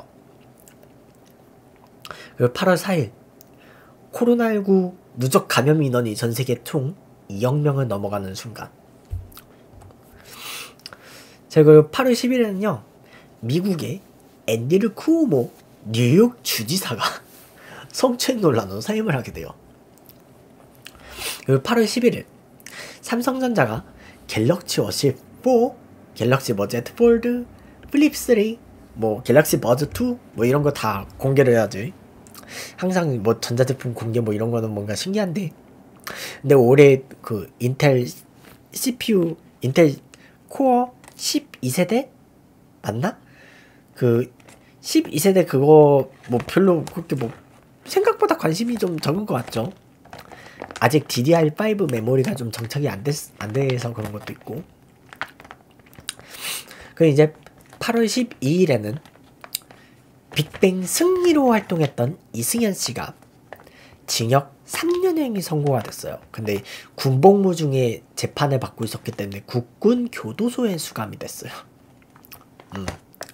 그리고 팔월 사일 코로나십구 누적 감염 인원이 전 세계 총 이억 명을 넘어가는 순간 그리고 팔월 십일일에는요 미국의 앤드류 쿠오모 뉴욕 주지사가 성추행 논란으로 사임을 하게 돼요. 그리고 팔월 십일일 삼성전자가 갤럭시 워시 사, 갤럭시 버즈 폴드, 플립 쓰리, 뭐 갤럭시 버즈 투 뭐 이런 거 다 공개를 해야지. 항상 뭐 전자제품 공개 뭐 이런 거는 뭔가 신기한데 근데 올해 그 인텔 씨피유 인텔 코어 십이 세대 맞나? 그 십이 세대 그거 뭐 별로 그렇게 뭐 생각보다 관심이 좀 적은 것 같죠. 아직 디디알 오 메모리가 좀 정착이 안, 됐, 안 돼서 그런 것도 있고. 그 이제 팔월 십이일에는 빅뱅 승리로 활동했던 이승현 씨가 징역 삼 년형이 선고가 됐어요. 근데 군복무 중에 재판을 받고 있었기 때문에 국군 교도소에 수감이 됐어요. 음.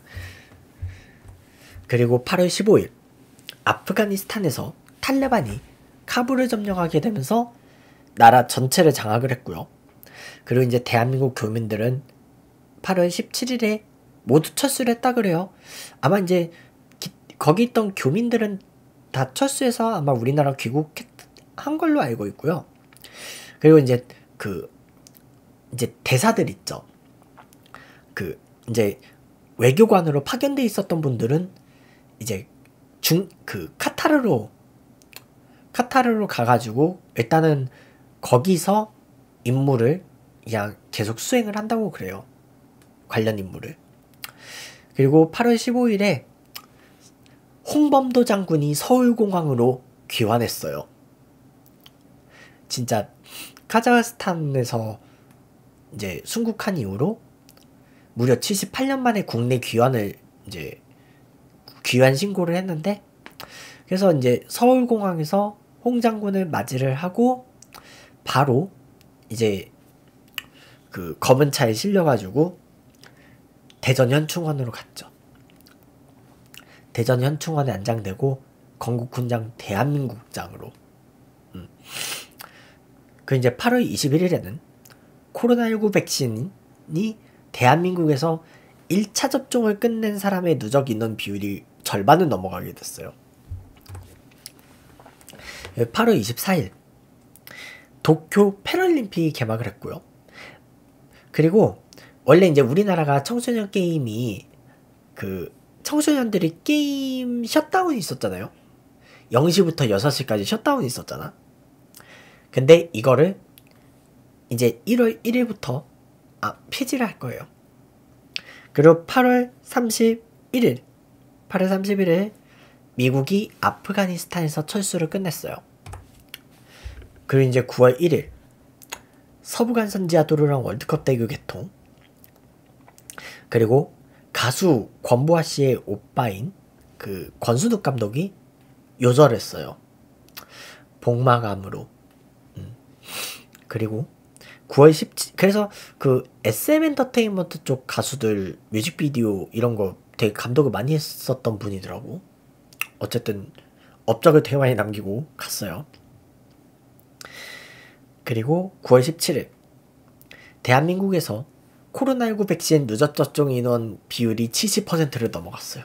그리고 팔월 십오일 아프가니스탄에서 탈레반이 카불을 점령하게 되면서 나라 전체를 장악을 했고요. 그리고 이제 대한민국 교민들은 팔월 십칠일에 모두 철수를 했다 그래요. 아마 이제 기, 거기 있던 교민들은 다 철수해서 아마 우리나라 귀국한 걸로 알고 있고요. 그리고 이제 그 이제 대사들 있죠. 그 이제 외교관으로 파견돼 있었던 분들은 이제 중 그 카타르로 카타르로 가가지고 일단은 거기서 임무를 그냥 계속 수행을 한다고 그래요. 관련 임무를. 그리고 팔월 십오일에 홍범도 장군이 서울공항으로 귀환했어요. 진짜 카자흐스탄에서 이제 순국한 이후로 무려 칠십팔 년 만에 국내 귀환을 이제 귀환 신고를 했는데, 그래서 이제 서울공항에서 홍 장군을 맞이를 하고 바로 이제 그 검은 차에 실려가지고 대전 현충원으로 갔죠. 대전 현충원에 안장되고 건국훈장 대한민국장으로. 음. 그 이제 팔월 이십일일에는 코로나십구 백신이 대한민국에서 일 차 접종을 끝낸 사람의 누적 인원 비율이 절반을 넘어가게 됐어요. 팔월 이십사일 도쿄 패럴림픽이 개막을 했고요. 그리고 원래 이제 우리나라가 청소년 게임이 그 청소년들이 게임 셧다운이 있었잖아요. 영 시부터 여섯 시까지 셧다운이 있었잖아. 근데 이거를 이제 일월 일일부터 아 폐지를 할 거예요. 그리고 팔월 삼십일일 팔월 삼십일일 미국이 아프가니스탄에서 철수를 끝냈어요. 그리고 이제 구월 일일 서부간 선지하 도로랑 월드컵 대교 개통. 그리고 가수 권보아 씨의 오빠인 그 권순욱 감독이 요절했어요. 복마감으로. 음. 그리고 구월 십칠 그래서 그 에스엠 엔터테인먼트 쪽 가수들 뮤직비디오 이런 거 되게 감독을 많이 했었던 분이더라고. 어쨌든 업적을 되게 많이 남기고 갔어요. 그리고 구월 십칠일 대한민국에서 코로나십구 백신 누적 접종 인원 비율이 칠십 퍼센트를 넘어갔어요.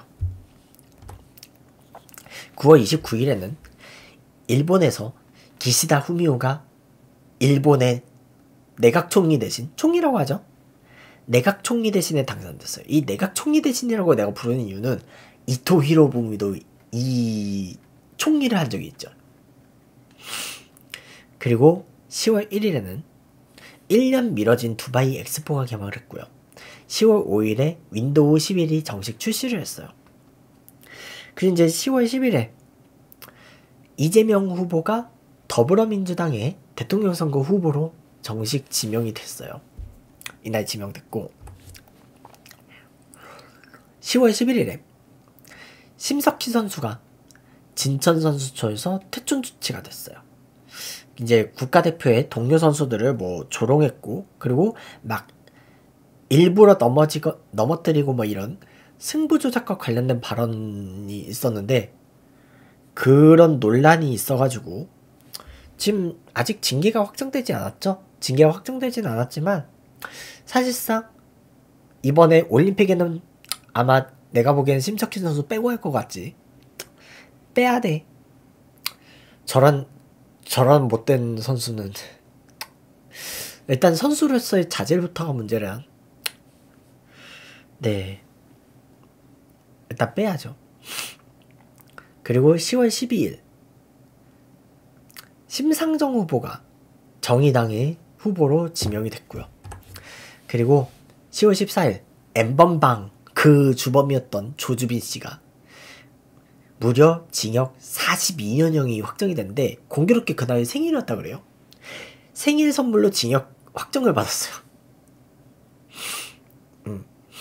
구월 이십구일에는 일본에서 기시다 후미오가 일본의 내각 총리 대신, 총리라고 하죠. 내각 총리 대신에 당선됐어요. 이 내각 총리 대신이라고 내가 부르는 이유는 이토 히로부미도 이 총리를 한 적이 있죠. 그리고 시월 일일에는 일 년 미뤄진 두바이 엑스포가 개막을 했고요. 시월 오일에 윈도우 십일이 정식 출시를 했어요. 그리고 이제 시월 십일에 이재명 후보가 더불어민주당의 대통령 선거 후보로 정식 지명이 됐어요. 이날 지명됐고, 시월 십일일에 심석희 선수가 진천선수촌에서 퇴촌 조치가 됐어요. 이제 국가대표의 동료 선수들을 뭐 조롱했고, 그리고 막 일부러 넘어지고 넘어뜨리고 뭐 이런 승부 조작과 관련된 발언이 있었는데, 그런 논란이 있어가지고 지금 아직 징계가 확정되지 않았죠. 징계가 확정되진 않았지만 사실상 이번에 올림픽에는 아마 내가 보기엔 심석희 선수 빼고 할 것 같지. 빼야 돼. 저런 저런 못된 선수는 일단 선수로서의 자질부터가 문제라. 네, 일단 빼야죠. 그리고 시월 십이일 심상정 후보가 정의당의 후보로 지명이 됐고요. 그리고 시월 십사일 엠번방 그 주범이었던 조주빈 씨가 무려 징역 사십이 년형이 확정이 됐는데, 공교롭게 그날 생일이었다 그래요. 생일 선물로 징역 확정을 받았어요. 음.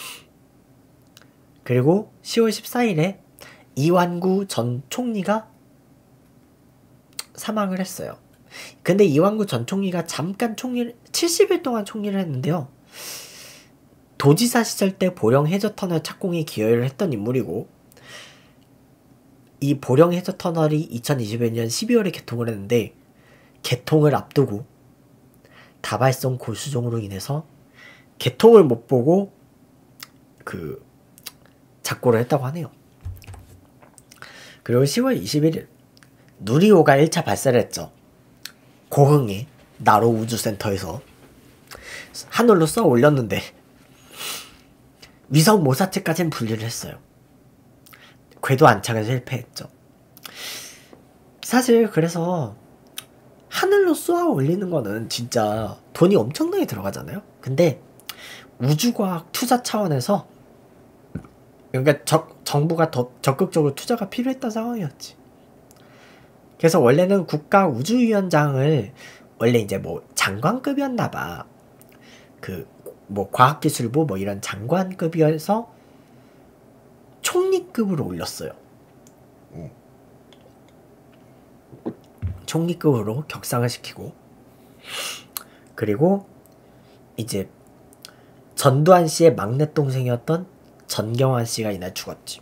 그리고 시월 십사일에 이완구 전 총리가 사망을 했어요. 근데 이완구 전 총리가 잠깐 총리 칠십 일 동안 총리를 했는데요. 도지사 시절 때 보령 해저터널 착공에 기여를 했던 인물이고, 이 보령 해저터널이 이천이십일 년 십이월에 개통을 했는데, 개통을 앞두고 다발성 골수종으로 인해서 개통을 못 보고 그 작고를 했다고 하네요. 그리고 시월 이십일일 누리호가 일 차 발사를 했죠. 고흥의 나로 우주센터에서 하늘로 쏘아 올렸는데 위성 모사체까지는 분리를 했어요. 궤도 안착에 실패했죠. 사실 그래서 하늘로 쏘아 올리는 거는 진짜 돈이 엄청나게 들어가잖아요. 근데 우주과학 투자 차원에서 그러니까 적, 정부가 더 적극적으로 투자가 필요했던 상황이었지. 그래서 원래는 국가우주위원장을 원래 이제 뭐 장관급이었나봐. 그 뭐 과학기술부 뭐 이런 장관급이어서 총리급으로 올렸어요. 총리급으로 격상을 시키고, 그리고 이제 전두환 씨의 막내 동생이었던 전경환 씨가 이날 죽었지.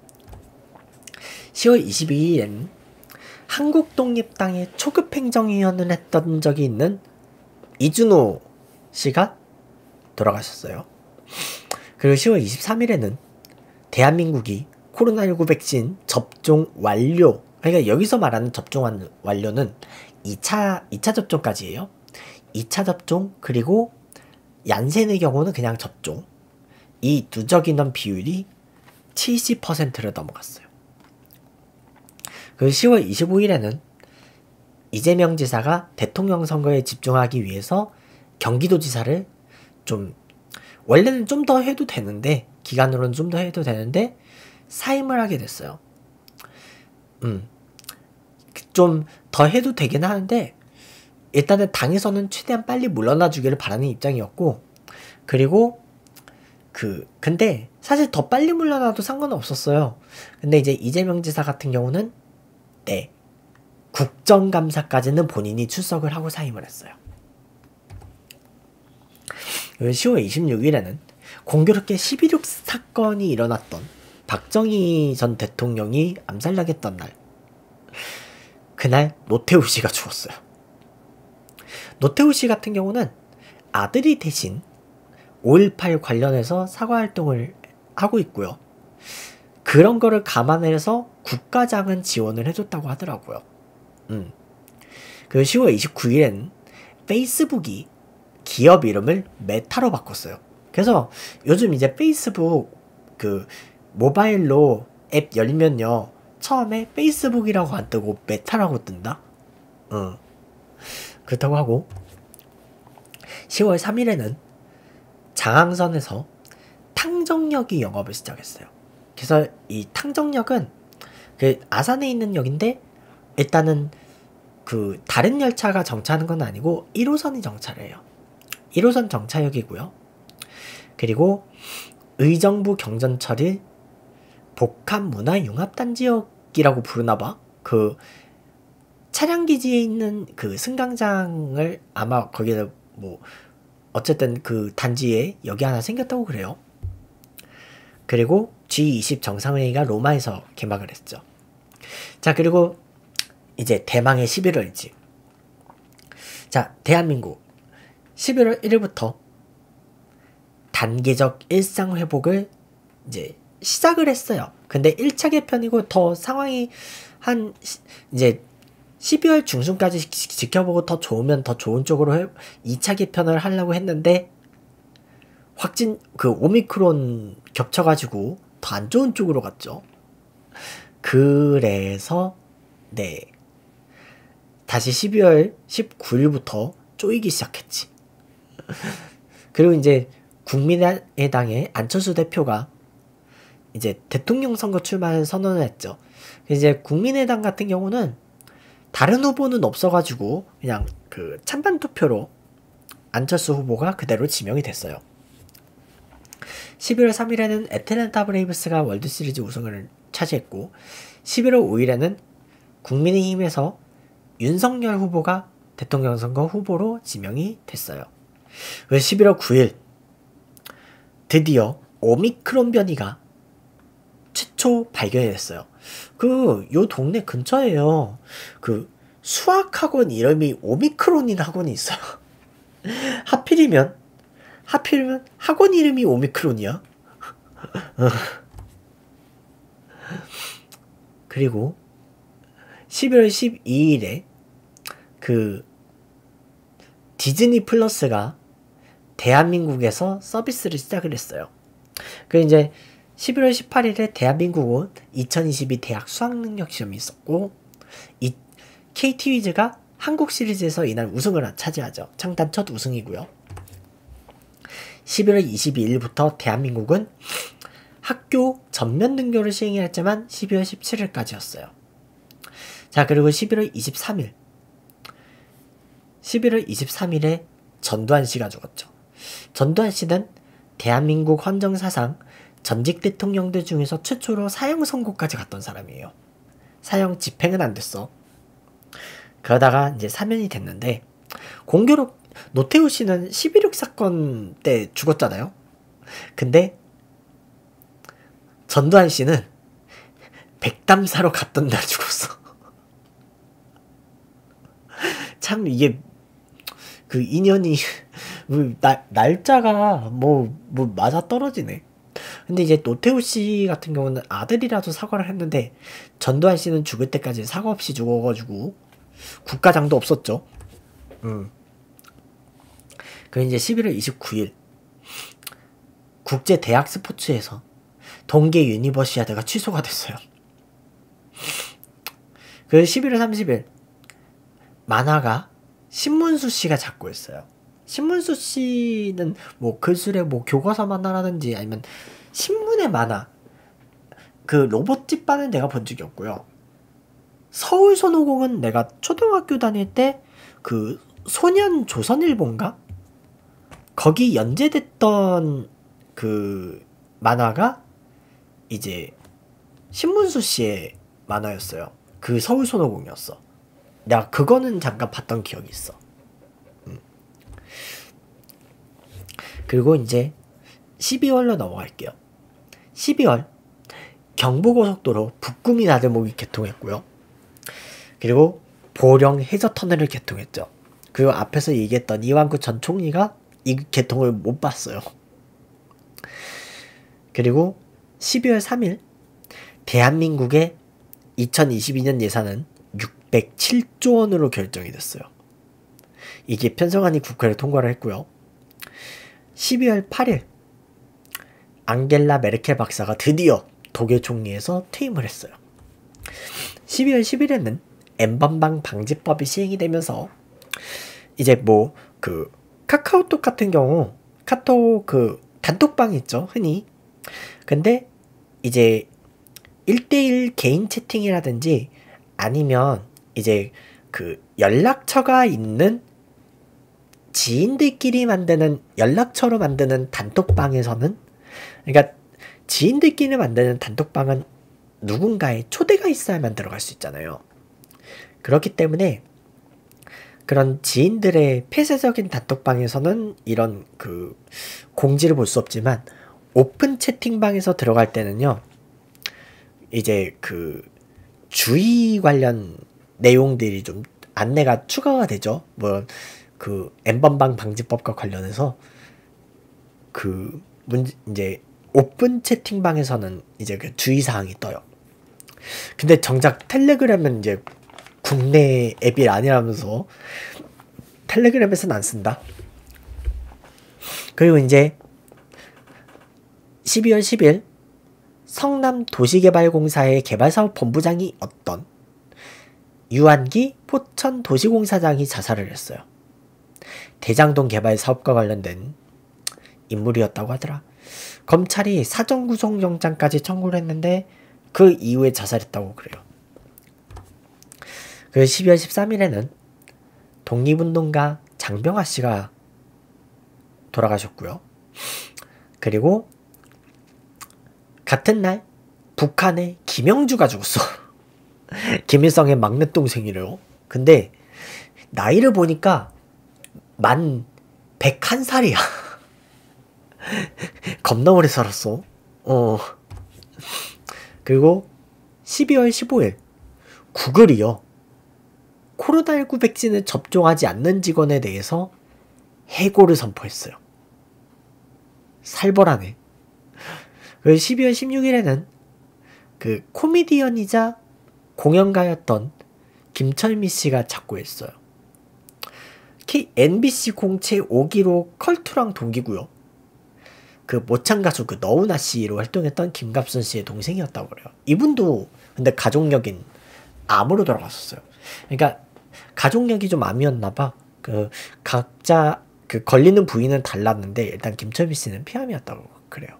시월 이십이일엔 한국독립당의 초급행정위원을 했던 적이 있는 이준호 씨가 돌아가셨어요. 그리고 시월 이십삼일에는 대한민국이 코로나십구 백신 접종 완료, 그러니까 여기서 말하는 접종 완료는 이 차, 이 차 접종까지예요. 이 차 접종 그리고 얀센의 경우는 그냥 접종, 이 누적 인원 비율이 칠십 퍼센트를 넘어갔어요. 그리고 시월 이십오일에는 이재명 지사가 대통령 선거에 집중하기 위해서 경기도지사를 좀, 원래는 좀 더 해도 되는데, 기간으로는 좀 더 해도 되는데 사임을 하게 됐어요. 음, 좀 더 해도 되긴 하는데 일단은 당에서는 최대한 빨리 물러나 주기를 바라는 입장이었고, 그리고 그 근데 사실 더 빨리 물러나도 상관은 없었어요. 근데 이제 이재명 지사 같은 경우는 네, 국정감사까지는 본인이 출석을 하고 사임을 했어요. 시월 이십육일에는 공교롭게 십일육 사건이 일어났던 박정희 전 대통령이 암살당했던 날, 그날 노태우 씨가 죽었어요. 노태우 씨 같은 경우는 아들이 대신 오일팔 관련해서 사과활동을 하고 있고요. 그런 거를 감안해서 국가장은 지원을 해줬다고 하더라고요. 음. 그 시월 이십구일엔 페이스북이 기업 이름을 메타로 바꿨어요. 그래서 요즘 이제 페이스북 그 모바일로 앱 열면요, 처음에 페이스북이라고 안 뜨고 메타라고 뜬다? 응. 그렇다고 하고, 시월 삼일에는 장항선에서 탕정역이 영업을 시작했어요. 그래서 이 탕정역은 그 아산에 있는 역인데, 일단은 그 다른 열차가 정차하는 건 아니고 일 호선이 정차를 해요. 일 호선 정차역이고요. 그리고 의정부 경전철을 복합문화융합단지역이라고 부르나봐. 그 차량기지에 있는 그 승강장을 아마 거기에 뭐 어쨌든 그 단지에 여기 하나 생겼다고 그래요. 그리고 지 이십 정상회의가 로마에서 개막을 했죠. 자, 그리고 이제 대망의 십일월이지. 자, 대한민국 십일월 일일부터 단계적 일상 회복을 이제 시작을 했어요. 근데 일 차 개편이고 더 상황이 한 이제 십이월 중순까지 지, 지켜보고 더 좋으면 더 좋은 쪽으로 해, 이 차 개편을 하려고 했는데 확진 그 오미크론 겹쳐가지고 더 안 좋은 쪽으로 갔죠. 그래서 네, 다시 십이월 십구일부터 쪼이기 시작했지. 그리고 이제 국민의당의 안철수 대표가 이제 대통령 선거 출마를 선언을 했죠. 이제 국민의당 같은 경우는 다른 후보는 없어가지고 그냥 그 찬반 투표로 안철수 후보가 그대로 지명이 됐어요. 십일월 삼일에는 애틀랜타 브레이브스가 월드시리즈 우승을 차지했고, 십일월 오일에는 국민의힘에서 윤석열 후보가 대통령 선거 후보로 지명이 됐어요. 십일월 구일 드디어 오미크론 변이가 최초 발견이 됐어요. 그 요 동네 근처에요. 그 수학학원 이름이 오미크론인 학원이 있어요. 하필이면 하필이면 학원 이름이 오미크론이야. 그리고 십일월 십이일에 그 디즈니 플러스가 대한민국에서 서비스를 시작을 했어요. 그 이제 십일월 십팔일에 대한민국은 이천이십이 대학 수학능력 시험이 있었고, 이 케이티 위즈가 한국 시리즈에서 이날 우승을 차지하죠. 창단 첫 우승이고요. 십일월 이십이일부터 대한민국은 학교 전면 등교를 시행했지만 십이월 십칠일까지였어요. 자, 그리고 십일월 이십삼일 십일월 이십삼일에 전두환 씨가 죽었죠. 전두환 씨는 대한민국 헌정사상 전직 대통령들 중에서 최초로 사형 선고까지 갔던 사람이에요. 사형 집행은 안 됐어. 그러다가 이제 사면이 됐는데, 공교롭 노태우 씨는 십일육 사건 때 죽었잖아요. 근데 전두환 씨는 백담 사러 갔던 날 죽었어. 참 이게 그 인연이 날, 날짜가 뭐, 뭐 맞아 떨어지네. 근데 이제 노태우 씨 같은 경우는 아들이라도 사과를 했는데, 전두환 씨는 죽을 때까지 사과 없이 죽어가지고 국가장도 없었죠. 음. 그 이제 십일월 이십구일 국제 대학 스포츠에서 동계 유니버시아드가 취소가 됐어요. 그 십일월 삼십일 만화가 신문수 씨가 작고했어요. 신문수 씨는 뭐 글술의 뭐 교과서 만화라든지 아니면 신문의 만화, 그 로봇집반은 내가 본 적이 없고요. 서울 손오공은 내가 초등학교 다닐 때 그 소년 조선일보인가? 거기 연재됐던 그 만화가 이제 신문수 씨의 만화였어요. 그 서울 손오공이었어. 내가 그거는 잠깐 봤던 기억이 있어. 음. 그리고 이제 십이월로 넘어갈게요. 십이월 경부고속도로 북구미 나들목이 개통했고요. 그리고 보령 해저터널을 개통했죠. 그리고 앞에서 얘기했던 이완구 전 총리가 이 개통을 못 봤어요. 그리고 십이월 삼일 대한민국의 이천이십이년 예산은 육백칠조 원으로 결정이 됐어요. 이게 편성안이 국회를 통과를 했고요. 십이월 팔일 앙겔라 메르켈 박사가 드디어 독일 총리에서 퇴임을 했어요. 십이월 십일에는 엠번방 방지법이 시행이 되면서 이제 뭐 그 카카오톡 같은 경우 카톡 그 단톡방 있죠, 흔히. 근데 이제 일대일 개인 채팅이라든지 아니면 이제 그 연락처가 있는 지인들끼리 만드는 연락처로 만드는 단톡방에서는, 그러니까 지인들끼리 만드는 단톡방은 누군가의 초대가 있어야만 들어갈 수 있잖아요. 그렇기 때문에 그런 지인들의 폐쇄적인 단톡방에서는 이런 그 공지를 볼 수 없지만, 오픈 채팅방에서 들어갈 때는요, 이제 그 주의 관련 내용들이 좀 안내가 추가가 되죠. 뭐 그 엠번방 방지법과 관련해서 그 문제 이제 오픈 채팅방에서는 이제 그 주의 사항이 떠요. 근데 정작 텔레그램은 이제 국내 앱이 아니라면서 텔레그램에서는 안 쓴다. 그리고 이제 십이월 십일 성남도시개발공사의 개발사업본부장이었던 유한기 포천도시공사장이 자살을 했어요. 대장동 개발 사업과 관련된 인물이었다고 하더라. 검찰이 사전구속영장까지 청구를 했는데 그 이후에 자살했다고 그래요. 그 십이월 십삼일에는 독립운동가 장병하 씨가 돌아가셨고요. 그리고 같은 날 북한의 김영주가 죽었어. 김일성의 막내 동생이래요. 근데 나이를 보니까 만 백한 살이야. 겁나 오래 살았어. 어. 그리고 십이월 십오일 구글이요. 코로나십구 백신을 접종하지 않는 직원에 대해서 해고를 선포했어요. 살벌하네. 그리고 십이월 십육일에는 그 코미디언이자 공연가였던 김철미 씨가 착고했어요. 엠비씨 공채 오 기로 컬투랑 동기고요. 그 모창 가수 그 너우나 씨로 활동했던 김갑순 씨의 동생이었다고 그래요. 이분도 근데 가족력인 암으로 돌아갔었어요. 그러니까 가족력이 좀 암이었나봐. 그 각자 그 걸리는 부위는 달랐는데 일단 김철미 씨는 폐암이었다고 그래요.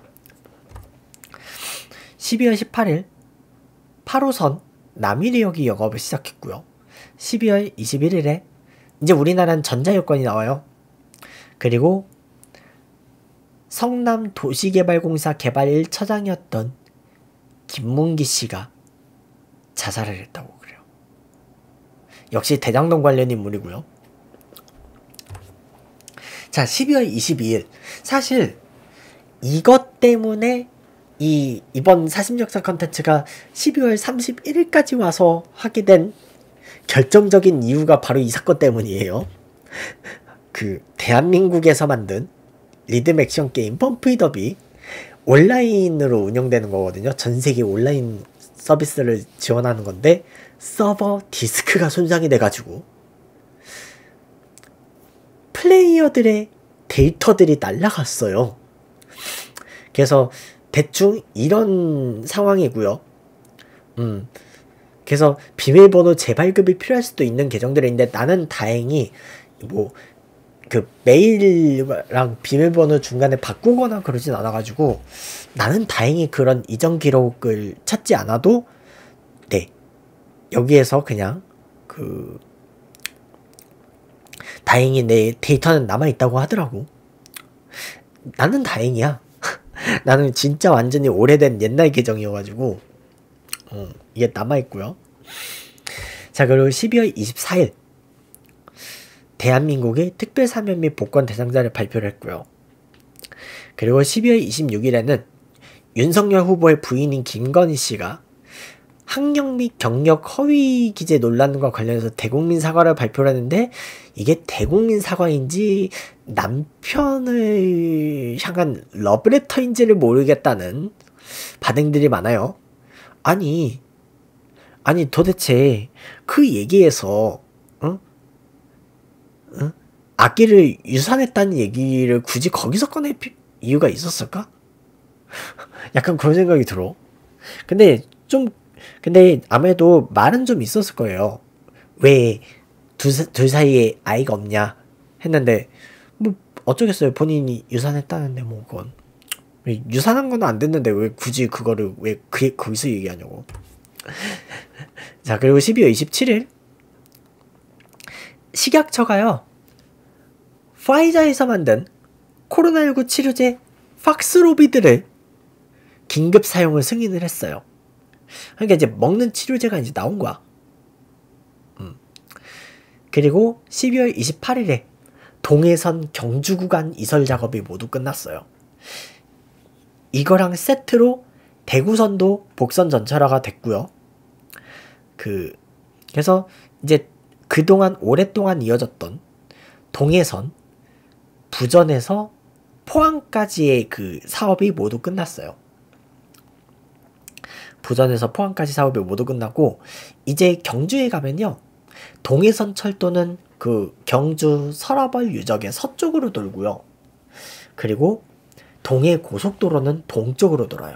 십이월 십팔일 팔 호선 남이리역이 영업을 시작했고요. 십이월 이십일일에 이제 우리나라는 전자여권이 나와요. 그리고 성남 도시개발공사 개발 일 처장이었던 김문기 씨가 자살을 했다고 그래요. 역시 대장동 관련 인물이고요. 자, 십이월 이십이일 사실 이것 때문에 이 이번 사심역사 컨텐츠가 십이월 삼십일일까지 와서 하게 된 결정적인 이유가 바로 이 사건 때문이에요. 그 대한민국에서 만든 리듬 액션 게임 펌프잇업이 온라인으로 운영되는 거거든요. 전 세계 온라인 서비스를 지원하는 건데 서버 디스크가 손상이 돼가지고 플레이어들의 데이터들이 날라갔어요. 그래서 대충 이런 상황이고요. 음, 그래서 비밀번호 재발급이 필요할 수도 있는 계정들인데 나는 다행히 뭐 그 메일랑 비밀번호 중간에 바꾸거나 그러진 않아가지고 나는 다행히 그런 이전 기록을 찾지 않아도 네 여기에서 그냥 그 다행히 내 데이터는 남아있다고 하더라고. 나는 다행이야. 나는 진짜 완전히 오래된 옛날 계정이어가지고 어, 이게 남아있고요. 자, 그리고 십이월 이십사일 대한민국의 특별사면 및 복권 대상자를 발표를 했고요. 그리고 십이월 이십육일에는 윤석열 후보의 부인인 김건희 씨가 학력 및 경력 허위 기재 논란과 관련해서 대국민 사과를 발표를 했는데 이게 대국민 사과인지 남편을 향한 러브레터인지를 모르겠다는 반응들이 많아요. 아니 아니 도대체 그 얘기에서 응? 응? 아기를 유산했다는 얘기를 굳이 거기서 꺼낼 이유가 있었을까? 약간 그런 생각이 들어. 근데 좀 근데 아무래도 말은 좀 있었을 거예요. 왜 둘, 둘 사이에 아이가 없냐 했는데 뭐 어쩌겠어요. 본인이 유산했다는데 뭐 그건 유산한 건 안 됐는데 왜 굳이 그거를 왜 그, 거기서 얘기하냐고. 자, 그리고 십이월 이십칠일 식약처가요 파이자에서 만든 코로나십구 치료제 팍스로비드를 긴급 사용을 승인을 했어요. 그러니까 이제 먹는 치료제가 이제 나온 거야. 음. 그리고 십이월 이십팔일에 동해선 경주 구간 이설 작업이 모두 끝났어요. 이거랑 세트로 대구선도 복선 전철화가 됐고요. 그 그래서 이제 그동안 오랫동안 이어졌던 동해선 부전에서 포항까지의 그 사업이 모두 끝났어요. 부전에서 포항까지 사업이 모두 끝나고 이제 경주에 가면요 동해선 철도는 그 경주 서라벌 유적의 서쪽으로 돌고요. 그리고 동해 고속도로는 동쪽으로 돌아요.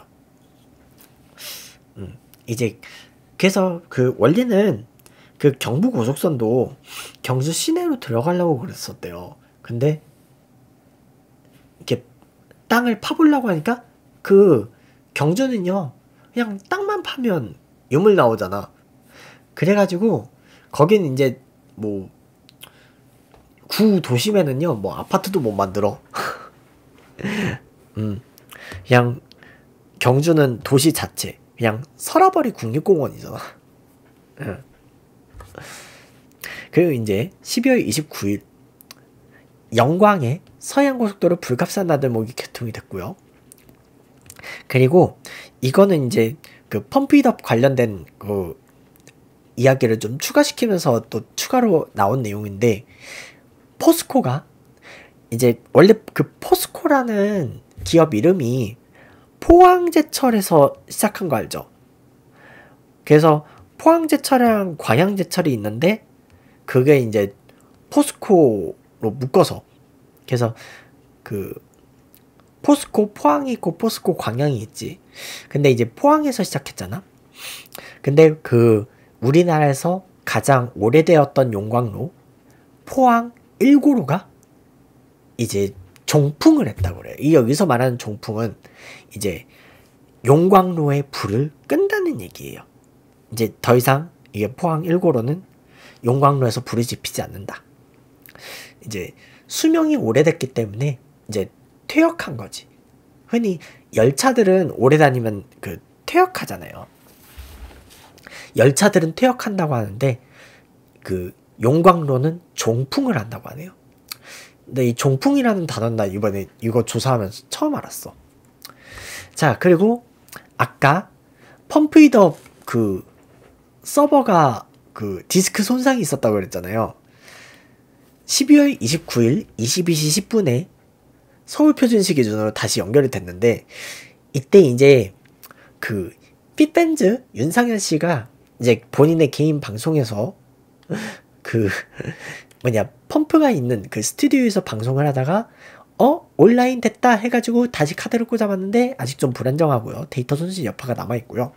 음, 이제 그래서 그 원래는 그 경부 고속선도 경주 시내로 들어가려고 그랬었대요. 근데 이렇게 땅을 파보려고 하니까 그 경주는요 그냥 땅만 파면 유물 나오잖아. 그래가지고 거기는 이제 뭐 구 도심에는요 뭐 아파트도 못 만들어. 음 그냥 경주는 도시 자체 그냥 서라벌이 국립공원이잖아. 그리고 이제 십이월 이십구일 영광에 서해안고속도로 불갑산 나들목이 개통이 됐고요. 그리고 이거는 이제 그 펌프잇업 관련된 그 이야기를 좀 추가시키면서 또 추가로 나온 내용인데, 포스코가 이제 원래 그 포스코라는 기업 이름이 포항제철에서 시작한 거 알죠? 그래서 포항제철이랑 광양제철이 있는데 그게 이제 포스코로 묶어서, 그래서 그 포스코 포항이 있고 포스코 광양이 있지. 근데 이제 포항에서 시작했잖아. 근데 그 우리나라에서 가장 오래되었던 용광로 포항 일 고로가 이제 종풍을 했다고 그래요. 이 여기서 말하는 종풍은 이제 용광로의 불을 끈다는 얘기예요. 이제 더 이상 이게 포항 일 고로는 용광로에서 불이 지피지 않는다. 이제 수명이 오래됐기 때문에 이제 퇴역한 거지. 흔히 열차들은 오래 다니면 그 퇴역하잖아요. 열차들은 퇴역한다고 하는데 그 용광로는 종풍을 한다고 하네요. 근데 이 종풍이라는 단어는 나 이번에 이거 조사하면서 처음 알았어. 자, 그리고 아까 펌프잇업 그 서버가 그 디스크 손상이 있었다고 그랬잖아요. 십이월 이십구일 이십이 시 십 분에 서울표준시 기준으로 다시 연결이 됐는데, 이때 이제 그 핏밴즈 윤상현 씨가 이제 본인의 개인 방송에서 그 뭐냐 펌프가 있는 그 스튜디오에서 방송을 하다가 어 온라인 됐다 해가지고 다시 카드를 꽂아봤는데 아직 좀 불안정하고요. 데이터 손실 여파가 남아있고요.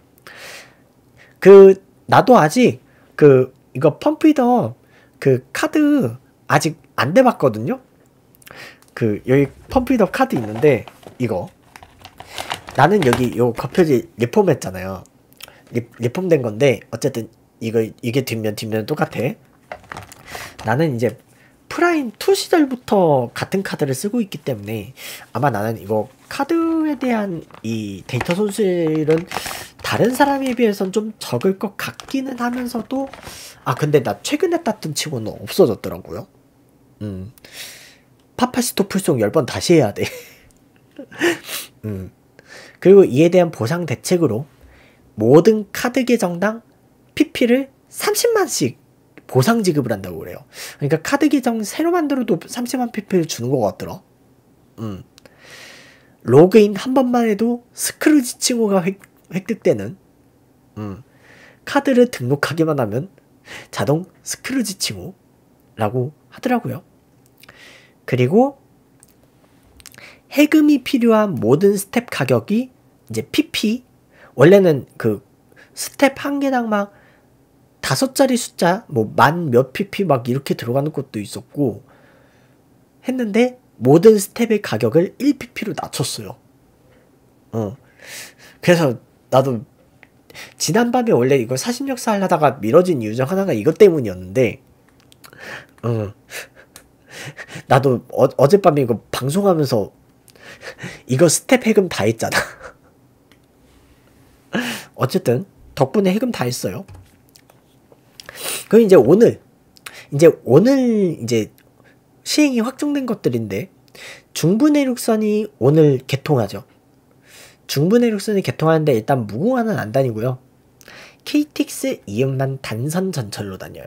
그 나도 아직 그 이거 펌프잇업 그 카드 아직 안 돼봤거든요. 그 여기 펌프잇업 카드 있는데 이거 나는 여기 요 겉표지 리폼했잖아요. 리, 리폼된 건데 어쨌든 이거 이게 뒷면 뒷면 똑같아. 나는 이제 프라임 투 시절부터 같은 카드를 쓰고 있기 때문에 아마 나는 이거 카드에 대한 이 데이터 손실은 다른 사람에 비해서는 좀 적을 것 같기는 하면서도, 아 근데 나 최근에 땄던 치고는 없어졌더라고요. 음 파파시토 풀송 열 번 다시 해야 돼. 음 그리고 이에 대한 보상 대책으로 모든 카드 계정당 피피를 삼십만씩 보상 지급을 한다고 그래요. 그러니까 카드 계정 새로 만들어도 삼십만 피피를 주는 것 같더라. 음. 로그인 한 번만 해도 스크루지 칭호가 획, 획득되는 음. 카드를 등록하기만 하면 자동 스크루지 칭호라고 하더라고요. 그리고 해금이 필요한 모든 스텝 가격이 이제 피피, 원래는 그 스텝 한 개당 막 다섯 자리 숫자 뭐 만 몇 피피 막 이렇게 들어가는 것도 있었고 했는데 모든 스텝의 가격을 일 피피로 낮췄어요. 어. 그래서 나도 지난밤에 원래 이거 사심 역사 하려다가 미뤄진 이유 중 하나가 이것 때문이었는데, 어. 나도 어, 어젯밤에 이거 방송하면서 이거 스텝 해금 다 했잖아. 어쨌든 덕분에 해금 다 했어요. 그럼 이제 오늘 이제 오늘 이제 시행이 확정된 것들인데, 중부내륙선이 오늘 개통하죠. 중부내륙선이 개통하는데 일단 무궁화는 안 다니고요. 케이티엑스 이음만 단선 전철로 다녀요.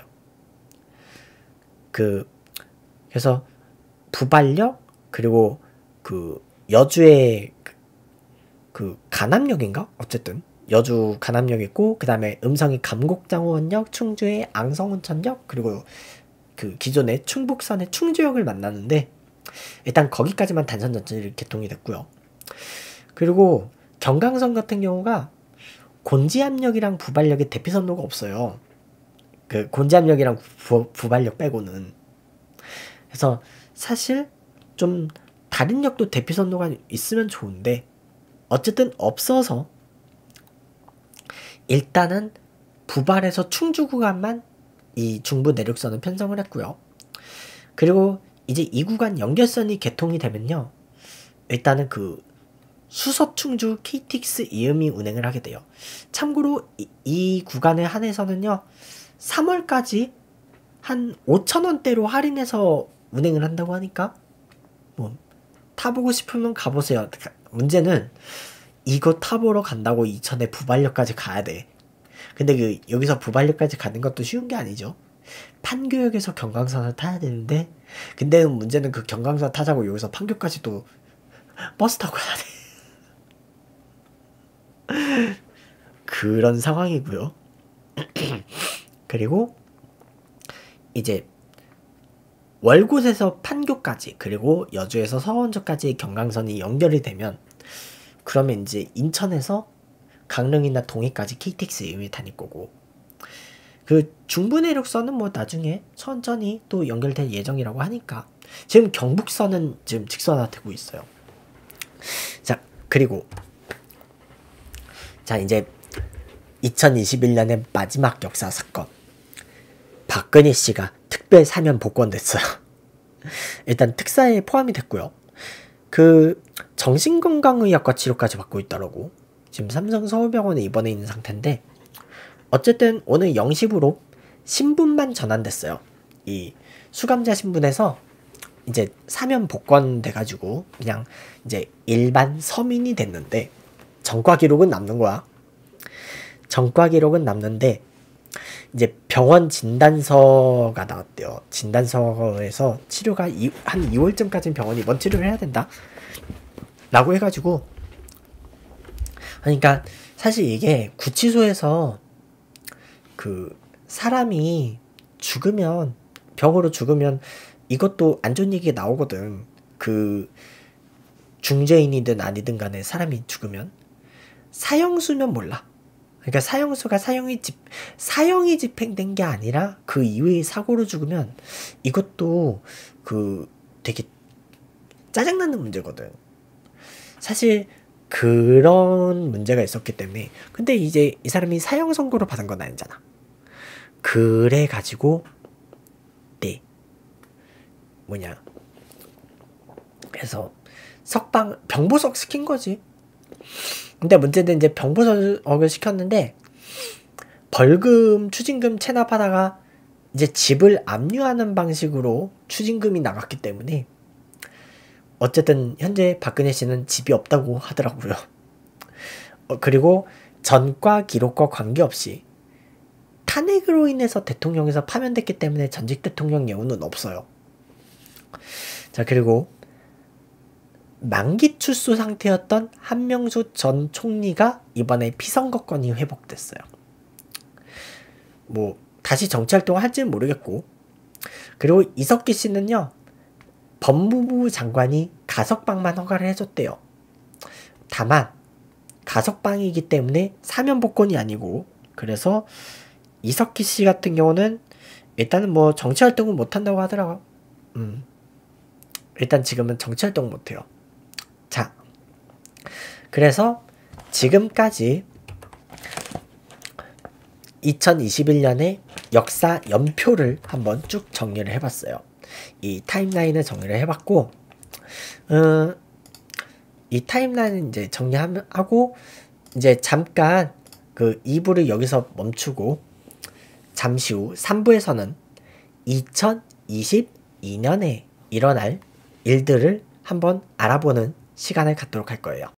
그 그래서 부발역 그리고 그 여주의 그, 그 간암역인가? 어쨌든 여주 간암역 있고, 그 다음에 음성이 감곡장호원역, 충주의 앙성온천역, 그리고 그 기존의 충북선의 충주역을 만나는데 일단 거기까지만 단선 전철이 개통이 됐고요. 그리고 경강선 같은 경우가 곤지암역이랑 부발역에 대피선로가 없어요. 그 곤지암역이랑 부, 부발역 빼고는. 그래서 사실 좀 다른 역도 대피선로가 있으면 좋은데 어쨌든 없어서 일단은 부발에서 충주 구간만 이 중부 내륙선은 편성을 했고요. 그리고 이제 이 구간 연결선이 개통이 되면요, 일단은 그 수서 충주 케이티엑스 이음이 운행을 하게 돼요. 참고로 이, 이 구간에 한해서는요 삼월까지 한 오천 원대로 할인해서 운행을 한다고 하니까 뭐 타보고 싶으면 가보세요. 문제는 이거 타보러 간다고 이천에 부발역까지 가야 돼. 근데 그 여기서 부발역까지 가는 것도 쉬운 게 아니죠. 판교역에서 경강선을 타야 되는데, 근데 문제는 그 경강선 타자고 여기서 판교까지 또 버스 타고 가야 돼. 그런 상황이고요. 그리고 이제 월곶에서 판교까지, 그리고 여주에서 서원저까지 경강선이 연결이 되면, 그러면 이제 인천에서 강릉이나 동해까지 케이티엑스 이용이 다닐 거고, 그 중부내륙선은 뭐 나중에 천천히 또 연결될 예정이라고 하니까, 지금 경북선은 지금 직선화되고 있어요. 자, 그리고 자 이제 이천이십일 년의 마지막 역사 사건, 박근혜 씨가 특별 사면 복권됐어요. 일단 특사에 포함이 됐고요. 그 정신건강의학과 치료까지 받고 있더라고. 지금 삼성 서울병원에 입원해 있는 상태인데, 어쨌든 오늘 영 시부로 신분만 전환됐어요. 이 수감자 신분에서 이제 사면 복권 돼가지고 그냥 이제 일반 서민이 됐는데, 전과 기록은 남는 거야. 전과 기록은 남는데 이제 병원 진단서가 나왔대요. 진단서에서 치료가 이, 한 이월쯤까지는 병원이 입원 치료를 해야 된다 라고 해가지고, 그러니까 사실 이게 구치소에서 그 사람이 죽으면, 병으로 죽으면 이것도 안 좋은 얘기가 나오거든. 그 중죄인이든 아니든 간에 사람이 죽으면 사형수면 몰라. 그러니까 사형수가 사형이 집 사형이 집행된 게 아니라 그 이후에 사고로 죽으면 이것도 그 되게 짜증나는 문제거든. 사실 그런 문제가 있었기 때문에. 근데 이제 이 사람이 사형 선고를 받은 건 아니잖아. 그래 가지고 네 뭐냐 그래서 석방 병보석 시킨 거지. 근데 문제는 이제 병보석을 시켰는데 벌금 추징금 체납하다가 이제 집을 압류하는 방식으로 추징금이 나갔기 때문에 어쨌든 현재 박근혜 씨는 집이 없다고 하더라고요. 어, 그리고 전과 기록과 관계없이 탄핵으로 인해서 대통령에서 파면됐기 때문에 전직 대통령 예우는 없어요. 자, 그리고 만기 출소 상태였던 한명수 전 총리가 이번에 피선거권이 회복됐어요. 뭐 다시 정치활동을 할지는 모르겠고, 그리고 이석기 씨는요 법무부 장관이 가석방만 허가를 해줬대요. 다만 가석방이기 때문에 사면복권이 아니고, 그래서 이석기 씨 같은 경우는 일단은 뭐 정치활동은 못한다고 하더라고요. 음. 일단 지금은 정치활동 못해요. 자, 그래서 지금까지 이천이십일 년의 역사 연표를 한번 쭉 정리를 해봤어요. 이 타임라인을 정리를 해봤고, 음, 이 타임라인을 이제 정리하고 이제 잠깐 그 이 부를 여기서 멈추고, 잠시 후 삼 부에서는 이천이십이 년에 일어날 일들을 한번 알아보는 시간을 갖도록 할 거예요.